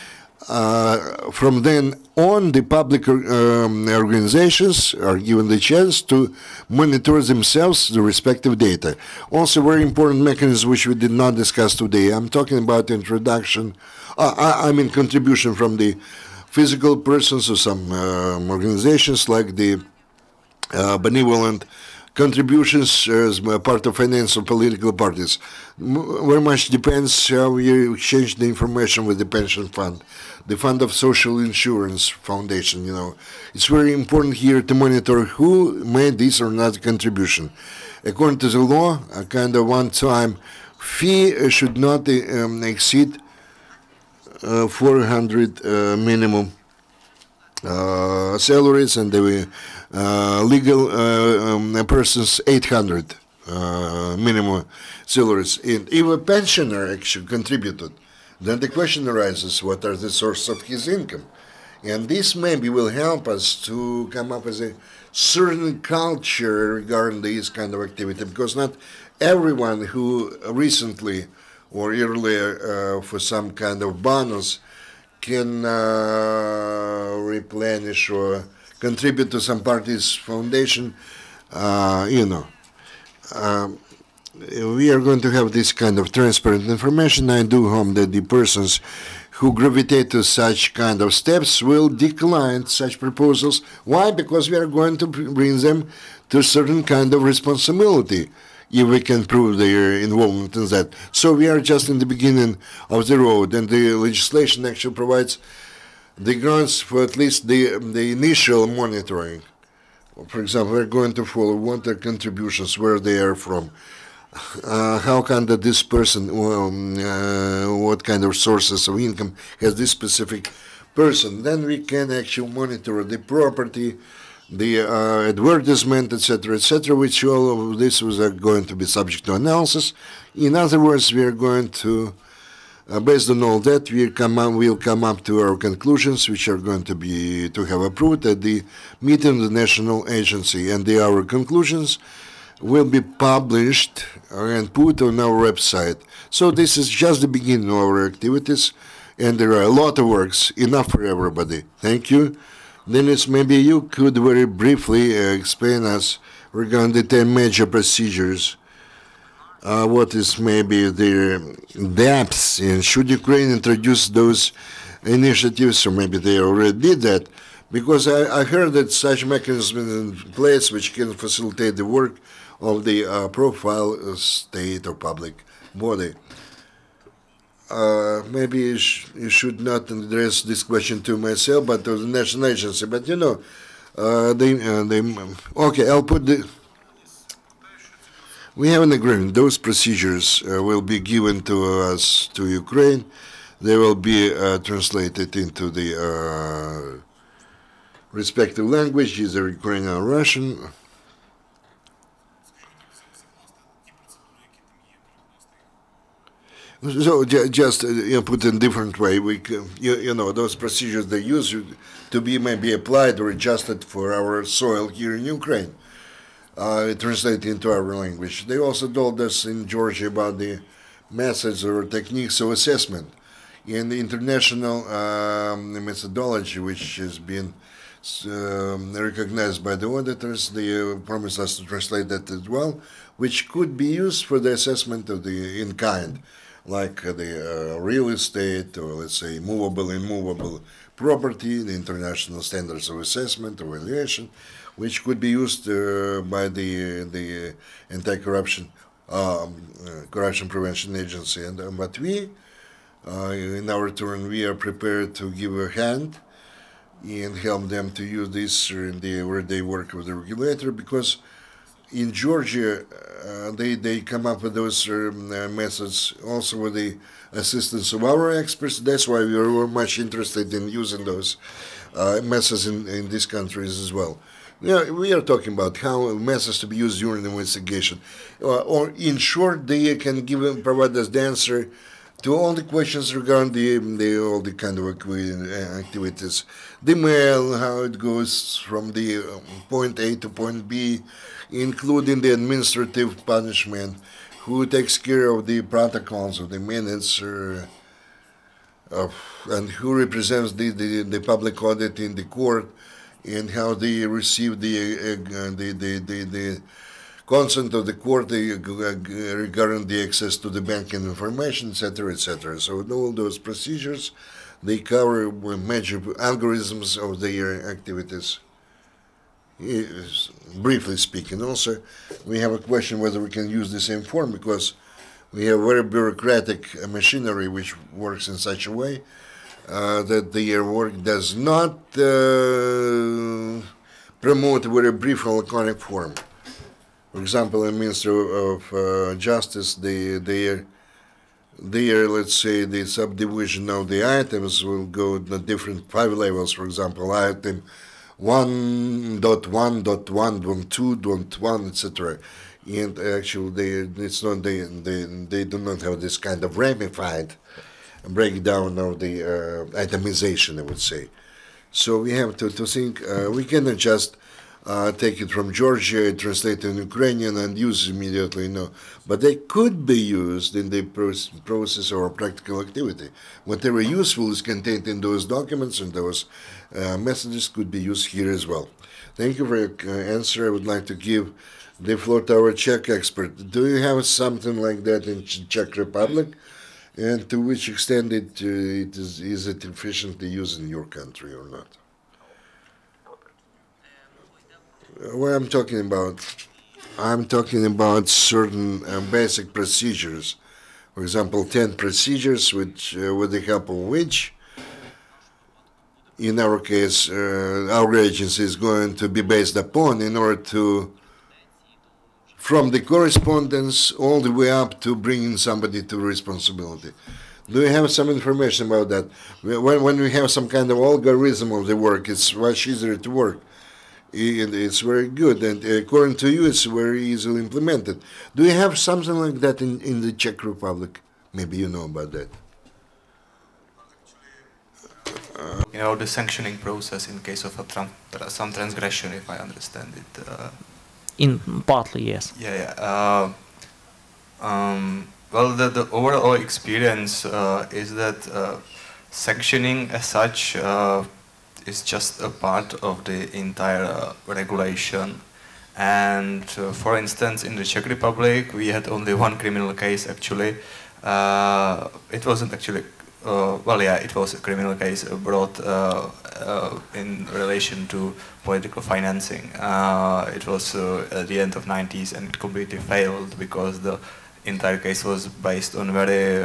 From then on, the public organizations are given the chance to monitor themselves the respective data. Also, very important mechanism which we did not discuss today. I'm talking about introduction, contribution from the physical persons of some organizations, like the benevolent contributions as part of finance of political parties. Very much depends how we exchange the information with the pension fund, the Fund of Social Insurance Foundation. It's very important here to monitor who made this or not contribution. According to the law, a kind of one-time fee should not exceed 400 minimum salaries, and the legal persons 800 minimum salaries. And if a pensioner actually contributed, then the question arises, what are the sources of his income? And this maybe will help us to come up with a certain culture regarding this kind of activity, because not everyone who recently or earlier for some kind of bonus can replenish or contribute to some party's foundation. We are going to have this kind of transparent information. I do hope that the persons who gravitate to such kind of steps will decline such proposals. Why? Because we are going to bring them to a certain kind of responsibility, if we can prove their involvement in that. So we are just in the beginning of the road, and the legislation actually provides the grounds for at least the initial monitoring. For example, we're going to follow what their contributions, where they are from, how can this person, what kind of sources of income has this specific person. Then we can actually monitor the property, the advertisement, etc., which all of this was going to be subject to analysis. In other words, we are going to, based on all that, we'll come up to our conclusions, which are going to have approved at the meeting of the national agency, and our conclusions will be published and put on our website. So this is just the beginning of our activities, and there are a lot of works, enough for everybody. Thank you. Dennis, maybe you could very briefly explain us regarding the 10 major procedures. What is maybe their depths, and should Ukraine introduce those initiatives, or maybe they already did that? Because I heard that such mechanisms in place which can facilitate the work of the profile state or public body. Maybe you should not address this question to myself, but to the national agency. But okay, I'll put the. We have an agreement. Those procedures will be given to us, to Ukraine. They will be translated into the respective language, either Ukrainian or Russian. So just put in a different way, we those procedures they use to be maybe applied or adjusted for our soil here in Ukraine, translated into our language. They also told us in Georgia about the methods or techniques of assessment in the international methodology, which has been recognized by the auditors. They promised us to translate that as well, which could be used for the assessment of the in-kind, like the real estate, or let's say movable, immovable property, the international standards of assessment or valuation, which could be used by the anti-corruption corruption prevention agency. And but we, in our turn, we are prepared to give a hand and help them to use this where they work with the regulator, because in Georgia, they come up with those methods also with the assistance of our experts. That's why we were much interested in using those methods in these countries as well. We are talking about how methods to be used during the investigation, or in short, they can provide us the answer to all the questions regarding all the kind of activities, the mail, how it goes from the point A to point B, including the administrative punishment, who takes care of the protocols of the minutes, and who represents the public audit in the court, and how they receive the consent of the court regarding the access to the banking information, etc., etc. So all those procedures, they cover major algorithms of their activities. Briefly speaking, also, we have a question whether we can use the same form, because we have very bureaucratic machinery which works in such a way that their work does not promote a very brief and laconic form. For example, the Minister of Justice, their let's say the subdivision of the items will go to different 5 levels. For example, item 1.1.1.2.1, etc. And actually, they do not have this kind of ramified breakdown of the itemization, I would say. So we have to think, we cannot just take it from Georgia, translate it in Ukrainian, and use immediately, no. But they could be used in the process or practical activity. Whatever useful is contained in those documents and those messages could be used here as well. Thank you for your answer. I would like to give the floor to our Czech expert. Do you have something like that in Czech Republic? And to which extent is it efficiently used in your country or not? What I'm talking about certain basic procedures. For example, 10 procedures, which, with the help of which, in our case, our agency is going to be based upon in order to, from the correspondence all the way up to bringing somebody to responsibility. Do you have some information about that? When we have some kind of algorithm of the work, it's much easier to work. It's very good, and according to you, it's very easily implemented. Do you have something like that in the Czech Republic? Maybe you know about that. The sanctioning process in case of some transgression, if I understand it. In partly, yes. Yeah. Well, the overall experience is that sanctioning as such is just a part of the entire regulation. And for instance, in the Czech Republic, we had only one criminal case actually. It wasn't actually, it was a criminal case brought in relation to political financing. It was at the end of 90s, and it completely failed because the entire case was based on very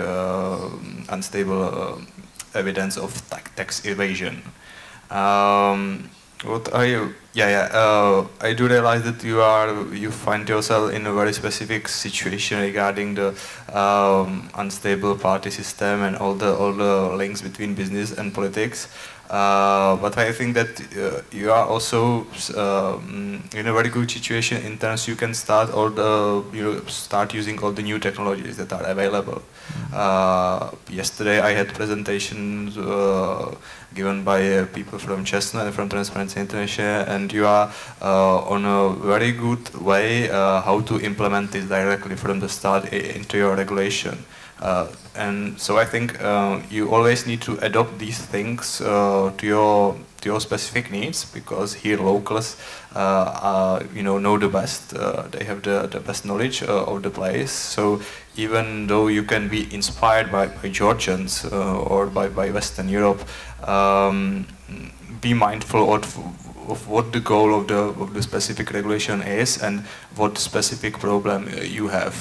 unstable evidence of tax evasion. What are you? I do realize that you find yourself in a very specific situation regarding the unstable party system and all the links between business and politics. But I think that you are also in a very good situation in terms you can start start using all the new technologies that are available. Yesterday I had presentations given by people from CHESNO and from Transparency International, and you are on a very good way how to implement this directly from the start into your regulation. And so I think you always need to adopt these things to your specific needs, because here locals know the best. They have the best knowledge of the place. So even though you can be inspired by Georgians or by Western Europe, be mindful of what the goal of the specific regulation is and what specific problem you have.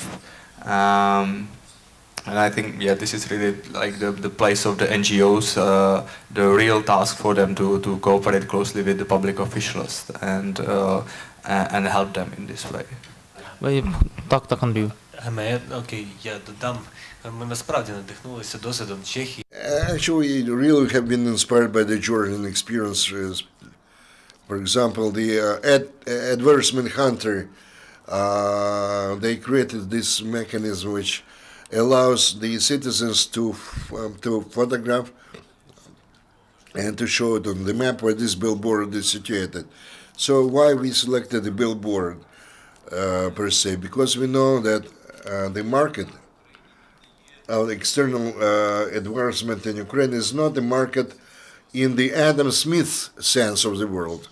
And I think, this is really like the place of the NGOs, the real task for them to cooperate closely with the public officials and help them in this way. Так, Андрію. Окей, я додам. Ми насправді надихнулися досвідом Чехії. Actually, we really have been inspired by the Georgian experiences. For example, the advertisement hunter, they created this mechanism which allows the citizens to photograph and to show it on the map where this billboard is situated. So why we selected the billboard per se? Because we know that the market of external advertisement in Ukraine is not the market in the Adam Smith sense of the world.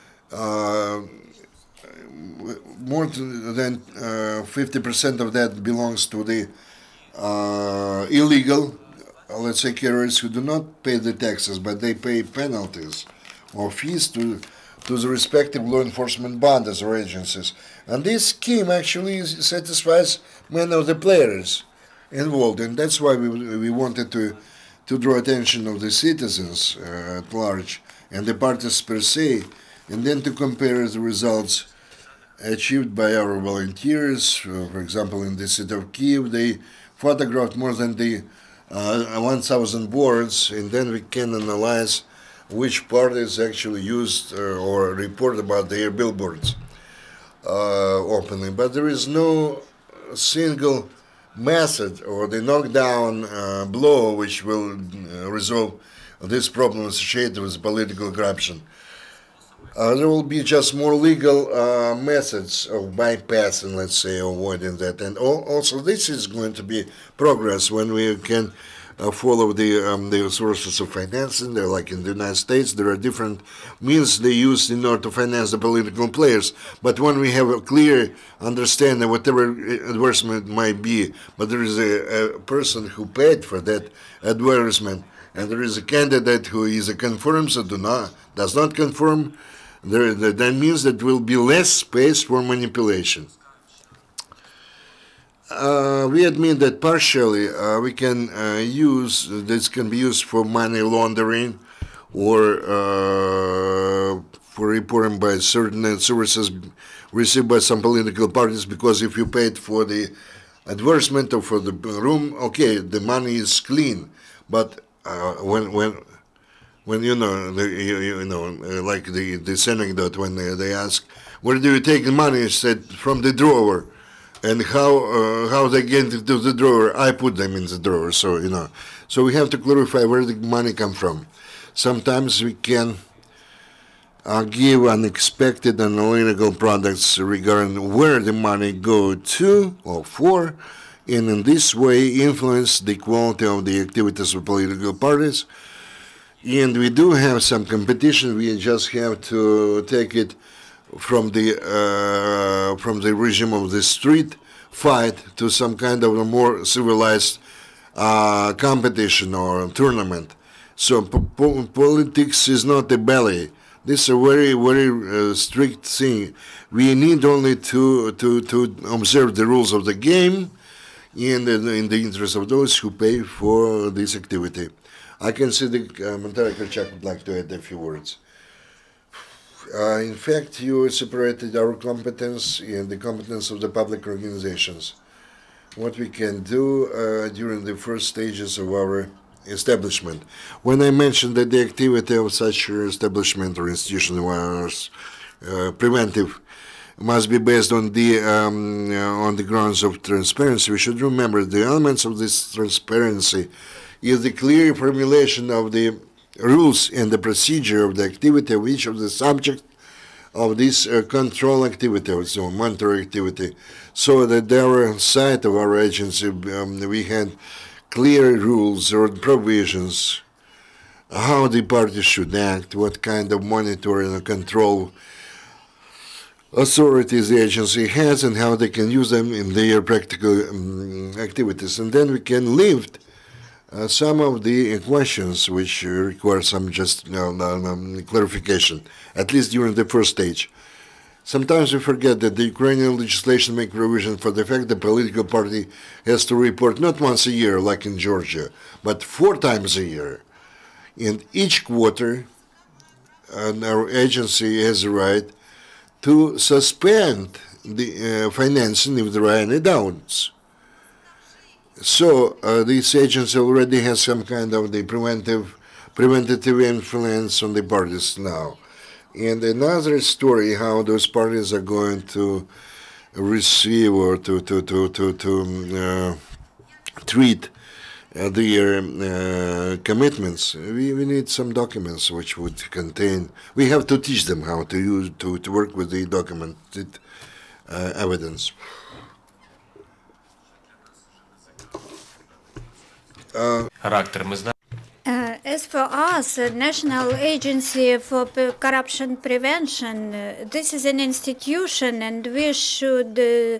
More than 50% of that belongs to the illegal, let's say, carriers who do not pay the taxes, but they pay penalties or fees to the respective law enforcement bodies or agencies. And this scheme actually satisfies many of the players involved, and that's why we wanted to draw attention of the citizens at large and the parties per se, and then to compare the results achieved by our volunteers. For example, in the city of Kiev, they photographed more than 1,000 boards, and then we can analyze which parties actually used or report about their billboards openly. But there is no single method or the knockdown blow which will resolve this problem associated with political corruption. There will be just more legal methods of bypassing, let's say, avoiding that. And also this is going to be progress when we can follow the sources of financing. They're like in the United States, there are different means they use in order to finance the political players. But when we have a clear understanding, whatever advertisement might be, but there is a person who paid for that advertisement, and there is a candidate who either confirms or does not confirm, that means that will be less space for manipulation. We admit that partially we can this can be used for money laundering or for reporting by certain services received by some political parties, because if you paid for the advertisement or for the room, okay, the money is clean. But when like this anecdote, when they ask, where do you take the money? He said, from the drawer. And how they get into the drawer? I put them in the drawer. So so we have to clarify where the money come from. Sometimes we can give unexpected and illegal products regarding where the money go to or for, and in this way influence the quality of the activities of political parties. And we do have some competition. We just have to take it from the regime of the street fight to some kind of a more civilized competition or tournament. So politics is not a ballet. This is a very, very strict thing. We need only to observe the rules of the game in the interest of those who pay for this activity. I can see the Natalia Korchak would like to add a few words. In fact, you separated our competence and the competence of the public organizations. What we can do during the first stages of our establishment. When I mentioned that the activity of such establishment or institution was preventive, must be based on the grounds of transparency, we should remember the elements of this transparency is the clear formulation of the rules and the procedure of the activity of each of the subjects of this control activity, so monitor activity, so that our side of our agency, we had clear rules or provisions how the parties should act, what kind of monitoring and control authorities the agency has, and how they can use them in their practical activities. And then we can lift some of the questions which require some just clarification, at least during the first stage. Sometimes we forget that the Ukrainian legislation makes provision for the fact the political party has to report not once a year like in Georgia, but 4 times a year. And each quarter, our agency has a right to suspend the financing if there are any doubts. So this agency already has some kind of the preventative influence on the parties now. And another story how those parties are going to receive or to treat their commitments. We need some documents which would contain. We have to teach them how to use to work with the documented evidence. Характер ми знаємо. As for us, National Agency for Corruption Prevention, this is an institution, and we should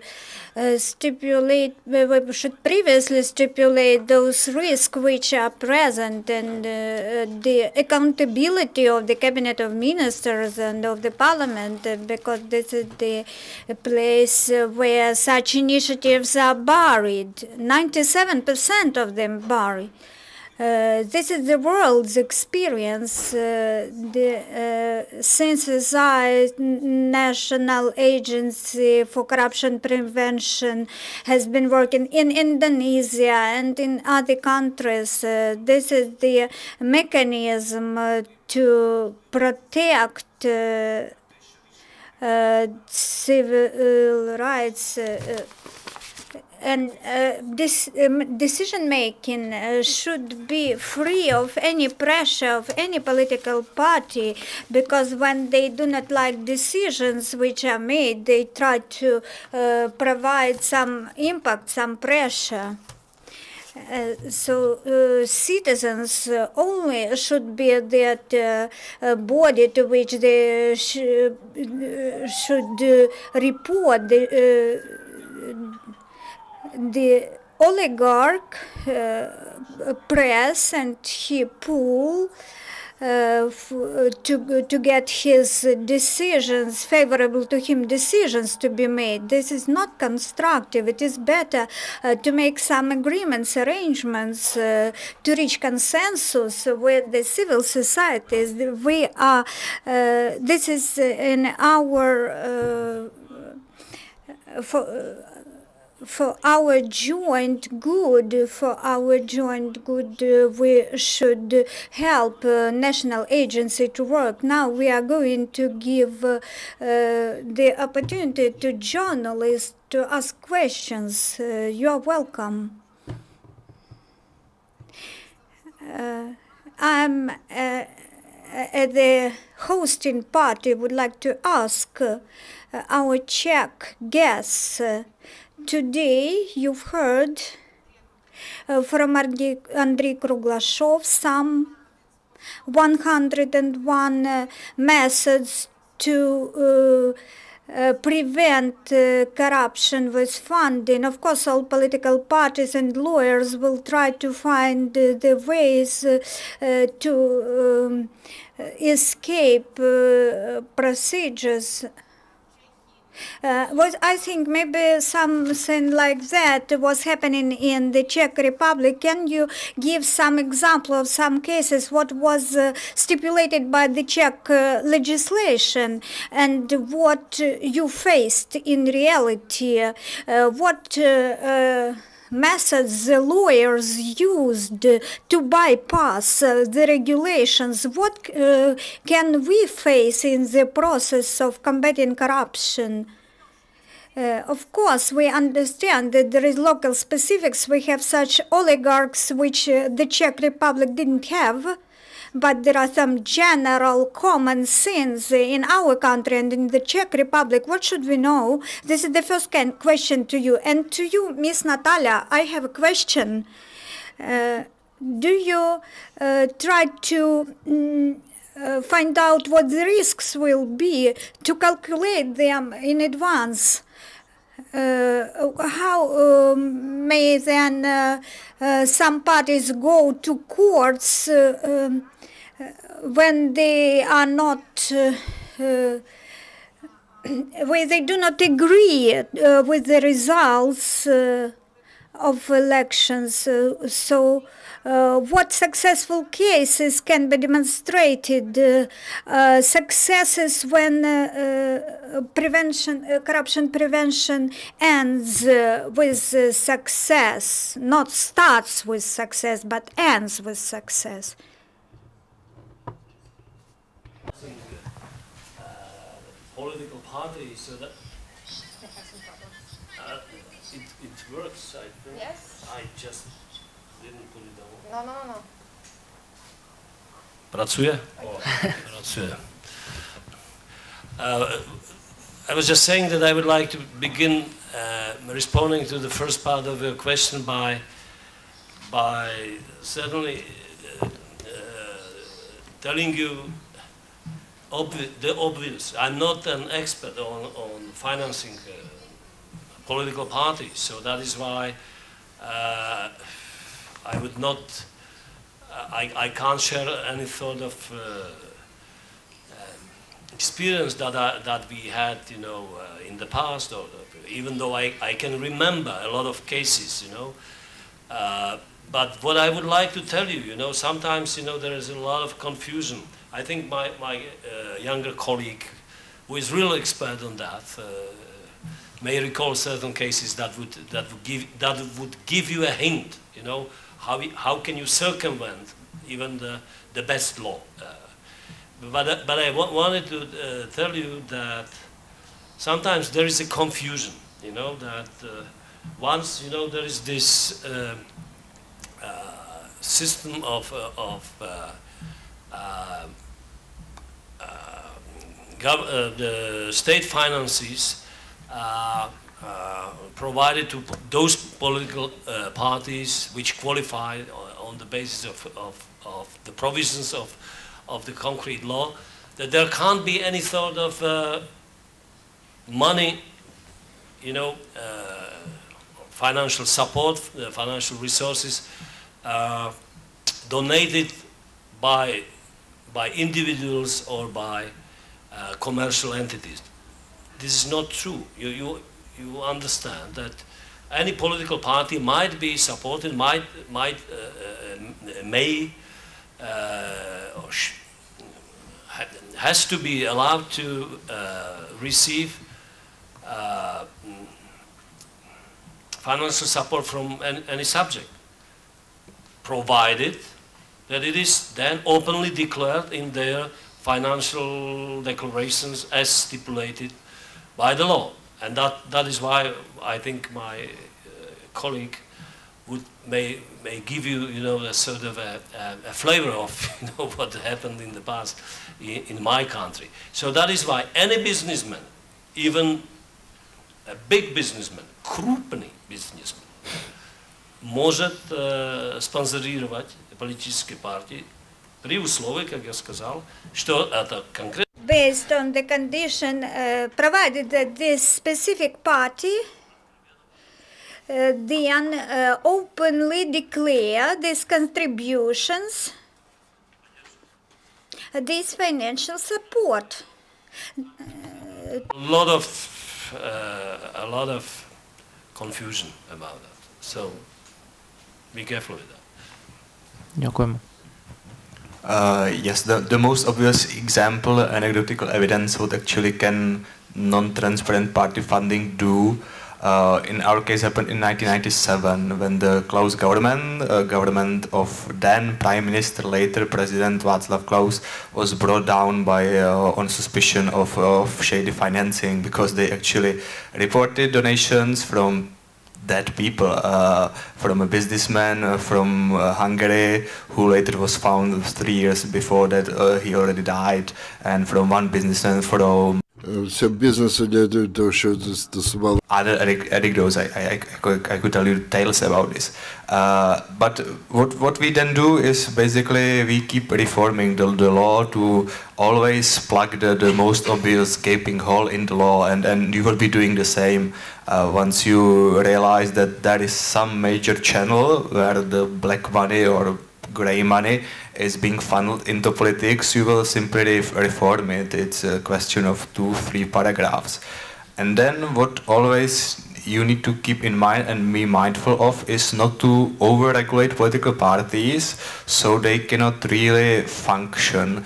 previously stipulate those risks which are present, and the accountability of the Cabinet of Ministers and of the Parliament, because this is the place where such initiatives are buried. 97% of them buried. This is the world's experience. The synthesized National Agency for Corruption Prevention has been working in Indonesia and in other countries. This is the mechanism to protect civil rights. And this decision-making should be free of any pressure of any political party, because when they do not like decisions which are made, they try to provide some impact, some pressure. So citizens only should be that body to which they should report the oligarch press and he pull to get his decisions, favorable to him decisions to be made. This is not constructive. It is better to make some agreements, arrangements, to reach consensus with the civil societies. We are, this is in our, for our joint good, we should help National Agency to work. Now we are going to give the opportunity to journalists to ask questions. You are welcome. I'm at the hosting party would like to ask our Czech guests. Today, you've heard from Andriy Kruglashov some 101 methods to prevent corruption with funding. Of course, all political parties and lawyers will try to find the ways to escape procedures. I think maybe something like that was happening in the Czech Republic. Can you give some example of some cases what was stipulated by the Czech legislation and what you faced in reality? What methods the lawyers used to bypass the regulations? What can we face in the process of combating corruption? Of course, we understand that there is local specifics. We have such oligarchs which the Czech Republic didn't have, but there are some general common sins in our country and in the Czech Republic. What should we know? This is the first question to you. And to you, Miss Natalia, I have a question. Do you try to find out what the risks will be, to calculate them in advance? How may then some parties go to courts when they are not, where they do not agree with the results of elections? What successful cases can be demonstrated? Successes when corruption prevention ends with success, not starts with success, but ends with success. Political parties, so that it works, I think. Yes. I just didn't put it down. No. Pracuje? Pracuje. I was just saying that I would like to begin responding to the first part of your question by certainly telling you the obvious. I'm not an expert on financing political parties, so that is why I would not, I can't share any sort of experience that we had, in the past, or even though I can remember a lot of cases, but what I would like to tell you, sometimes, there is a lot of confusion. I think my younger colleague, who is real expert on that, may recall certain cases that would give you a hint, how can you circumvent even the best law. But I wanted to tell you that sometimes there is a confusion, that once, there is this system of the state finances provided to those political parties which qualify on the basis of the provisions of the concrete law, that there can't be any sort of money, financial support, financial resources donated by individuals or by commercial entities. This is not true. You understand that any political party might be supported, has to be allowed to receive financial support from any subject, provided that it is then openly declared in their financial declarations as stipulated by the law. And that is why I think my colleague may give you, a sort of a flavor of what happened in the past in my country. So that is why any businessman, even a big businessman, крупный бизнесмен, может спонсорировать политические партии при условии, как я сказал, что это конкретно. Based on the condition provided that this specific party then openly declare these contributions, this financial support. A lot of a lot of confusion about that. So be careful with that. Дякуємо. Yes, the most obvious example, anecdotal evidence, what actually can non-transparent party funding do, in our case happened in 1997 when the Klaus government of then Prime Minister, later President Václav Klaus, was brought down by on suspicion of shady financing because they actually reported donations from dead people, from a businessman from Hungary who later was found 3 years before that he already died, and from one businessman from Все бизнесы то, что стосувало. Other anecdotes, I could tell you tales about this. But what we then do is basically we keep reforming the law to always plug the most obvious gaping hole in the law, and you will be doing the same once you realize that there is some major channel where the black money or grey money is being funneled into politics. You will simply reform it. It's a question of 2-3 paragraphs. And then what always you need to keep in mind and be mindful of is not to over-regulate political parties so they cannot really function,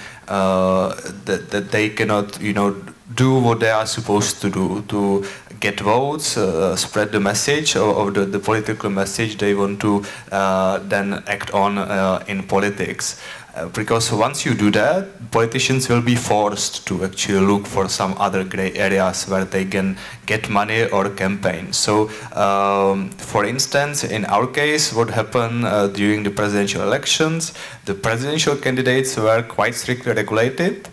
that they cannot, do what they are supposed to do, to get votes, spread the message of the political message they want to then act on in politics. Because once you do that, politicians will be forced to actually look for some other gray areas where they can get money or campaign. So, for instance, in our case, what happened during the presidential elections, the presidential candidates were quite strictly regulated.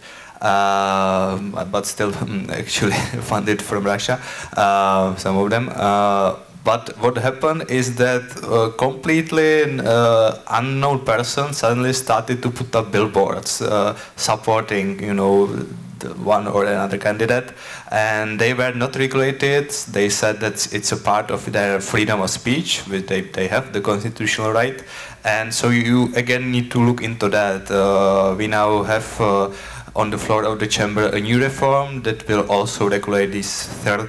But still actually funded from Russia, some of them. But what happened is that completely unknown person suddenly started to put up billboards supporting, the one or another candidate, and they were not regulated. They said that it's a part of their freedom of speech, which they have the constitutional right, and so you again need to look into that. We now have on the floor of the chamber a new reform that will also regulate these third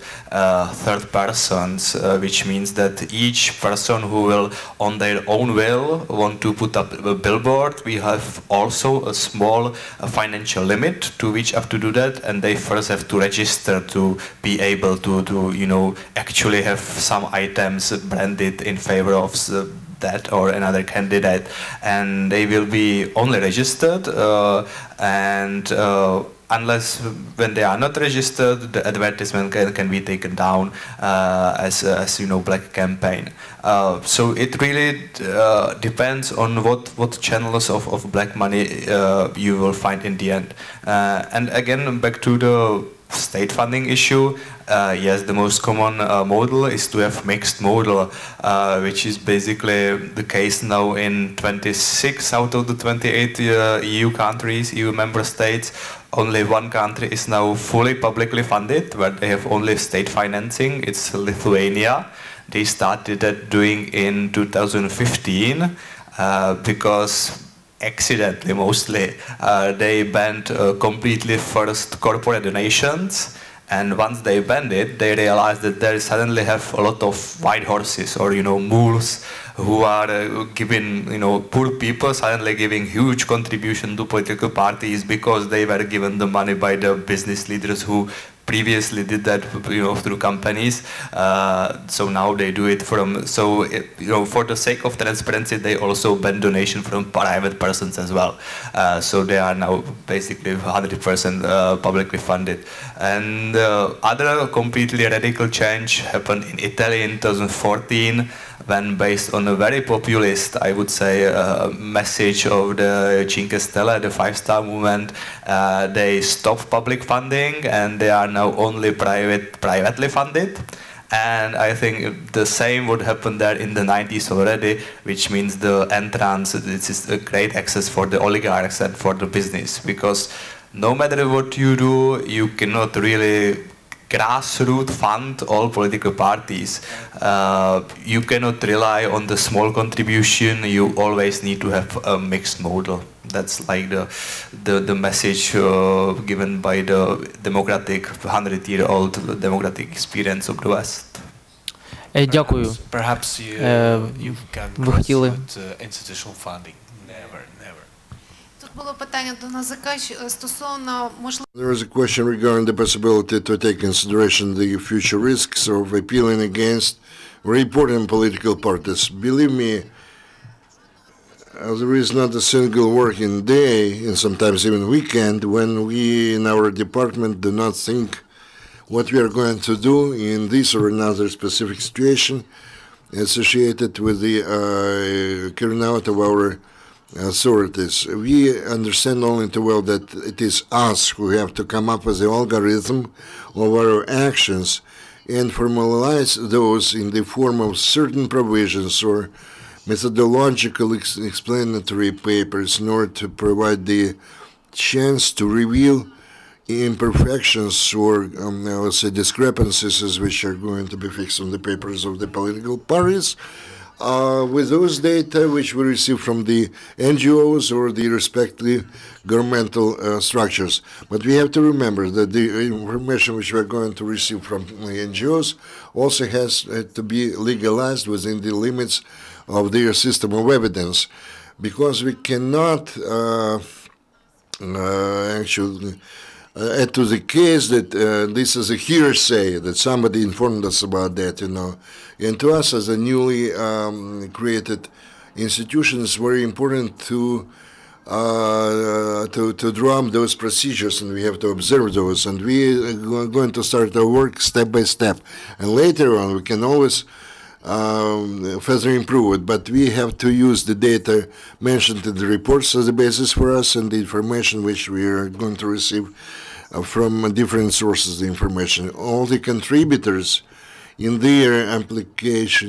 persons, which means that each person who will on their own will want to put up a billboard, we have also a small financial limit to which have to do that, and they first have to register to be able to actually have some items branded in favor of that or another candidate, and they will be only registered and unless when they are not registered, the advertisement can be taken down as black campaign. So it really depends on what channels of black money you will find in the end. And again, back to the state funding issue, yes, the most common model is to have mixed model, which is basically the case now in 26 out of the 28 EU countries, EU member states. Only one country is now fully publicly funded, where they have only state financing. It's Lithuania. They started that doing in 2015 because accidentally mostly they banned completely first corporate donations, and once they banned it, they realized that they suddenly have a lot of white horses or mules who are giving poor people suddenly giving huge contribution to political parties because they were given the money by the business leaders who previously did that through companies. So now they do it from for the sake of transparency, they also ban donation from private persons as well. So they are now basically 100% publicly funded. And other completely radical change happened in Italy in 2014, when based on a very populist, I would say, message of the Cinque Stelle, the Five-Star Movement, they stopped public funding and they are now only privately funded. And I think the same would happen there in the 90s already, which means the entrance, this is a great access for the oligarchs and for the business, because no matter what you do, you cannot really grassroots fund all political parties. You cannot rely on the small contribution. You always need to have a mixed model. That's like the message given by the democratic 100-year-old democratic experience of the West. Дякую. Perhaps you can ви cross хотіли- with institutional funding. Never. Тут було питання до НАЗК стосовно можливості. There is a question regarding the possibility to take consideration the future risks of appealing against reporting political parties. Believe me, there is not a single working day, and sometimes even weekend, when we in our department do not think what we are going to do in this or another specific situation associated with the carrying out of our authorities. We understand only too well that it is us who have to come up with the algorithm of our actions and formalize those in the form of certain provisions or methodological explanatory papers in order to provide the chance to reveal imperfections or let's say discrepancies which are going to be fixed on the papers of the political parties with those data which we receive from the NGOs or the respective governmental structures. But we have to remember that the information which we are going to receive from the NGOs also has to be legalized within the limits of their system of evidence, because we cannot actually add to the case that this is a hearsay, that somebody informed us about that, And to us as a newly created institution, it's very important to draw up those procedures, and we have to observe those, and we are going to start our work step by step. And later on, we can always further improve it, but we have to use the data mentioned in the reports as the basis for us, and the information which we are going to receive from different sources, the information. All the contributors in their application,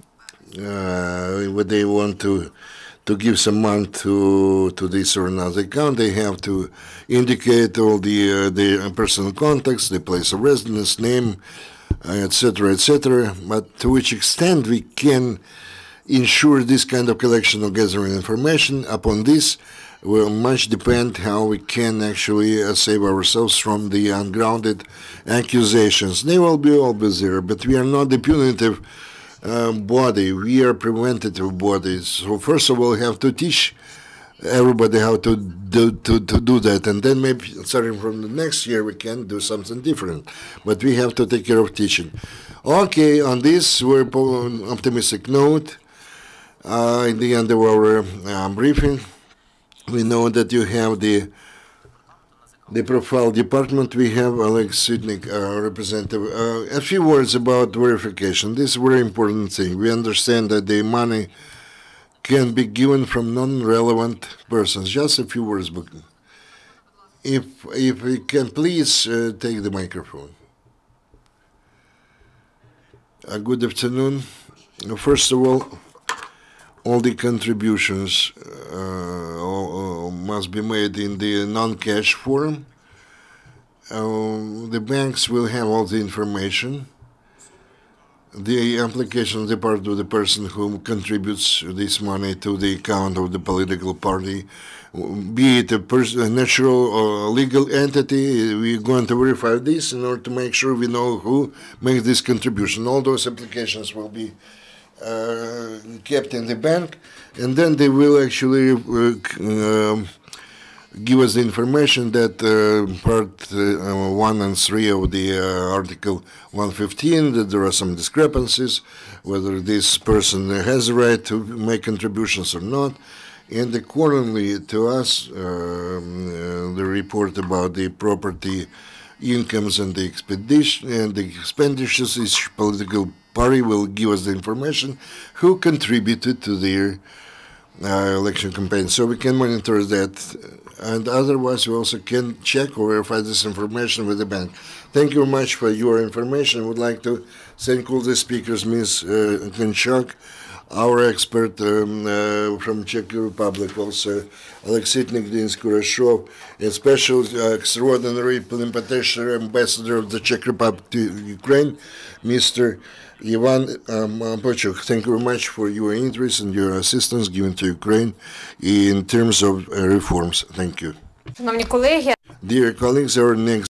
when they want to give some money to this or another account, they have to indicate all the personal contacts, the place of residence, name, etc., etc. But to which extent we can ensure this kind of collection or gathering information, upon this will much depend how we can actually save ourselves from the ungrounded accusations. They will be always there, but we are not the punitive body. We are preventative bodies. So first of all, we have to teach everybody how to do that, and then maybe starting from the next year we can do something different. But we have to take care of teaching. Okay, on this very optimistic note, in the end of our briefing, we know that you have the profile department. We have Oleksandr, representative. A few words about verification. This is a very important thing. We understand that the money can be given from non-relevant persons. Just a few words. If we can please take the microphone. Good afternoon. First of all the contributions must be made in the non-cash form. The banks will have all the information. The application is the part of the person who contributes this money to the account of the political party, be it a natural or legal entity. We're going to verify this in order to make sure we know who makes this contribution. All those applications will be kept in the bank, and then they will actually give us the information that part 1 and 3 of the Article 115, that there are some discrepancies, whether this person has the right to make contributions or not, and accordingly to us, the report about the property incomes and the expenditures, each political party will give us the information who contributed to their election campaign, so we can monitor that, and otherwise we also can check or verify this information with the bank. Thank you very much for your information. I would like to thank all the speakers, Ms. Korchak, our expert from Czech Republic, also Oleksandr Kruglashov, a special extraordinary plenipotentiary ambassador of the Czech Republic to Ukraine, Mr. Ivan Počuch. Thank you very much for your interest and your assistance given to Ukraine in terms of reforms. Thank you. Шановні колеги, Dear colleagues, our next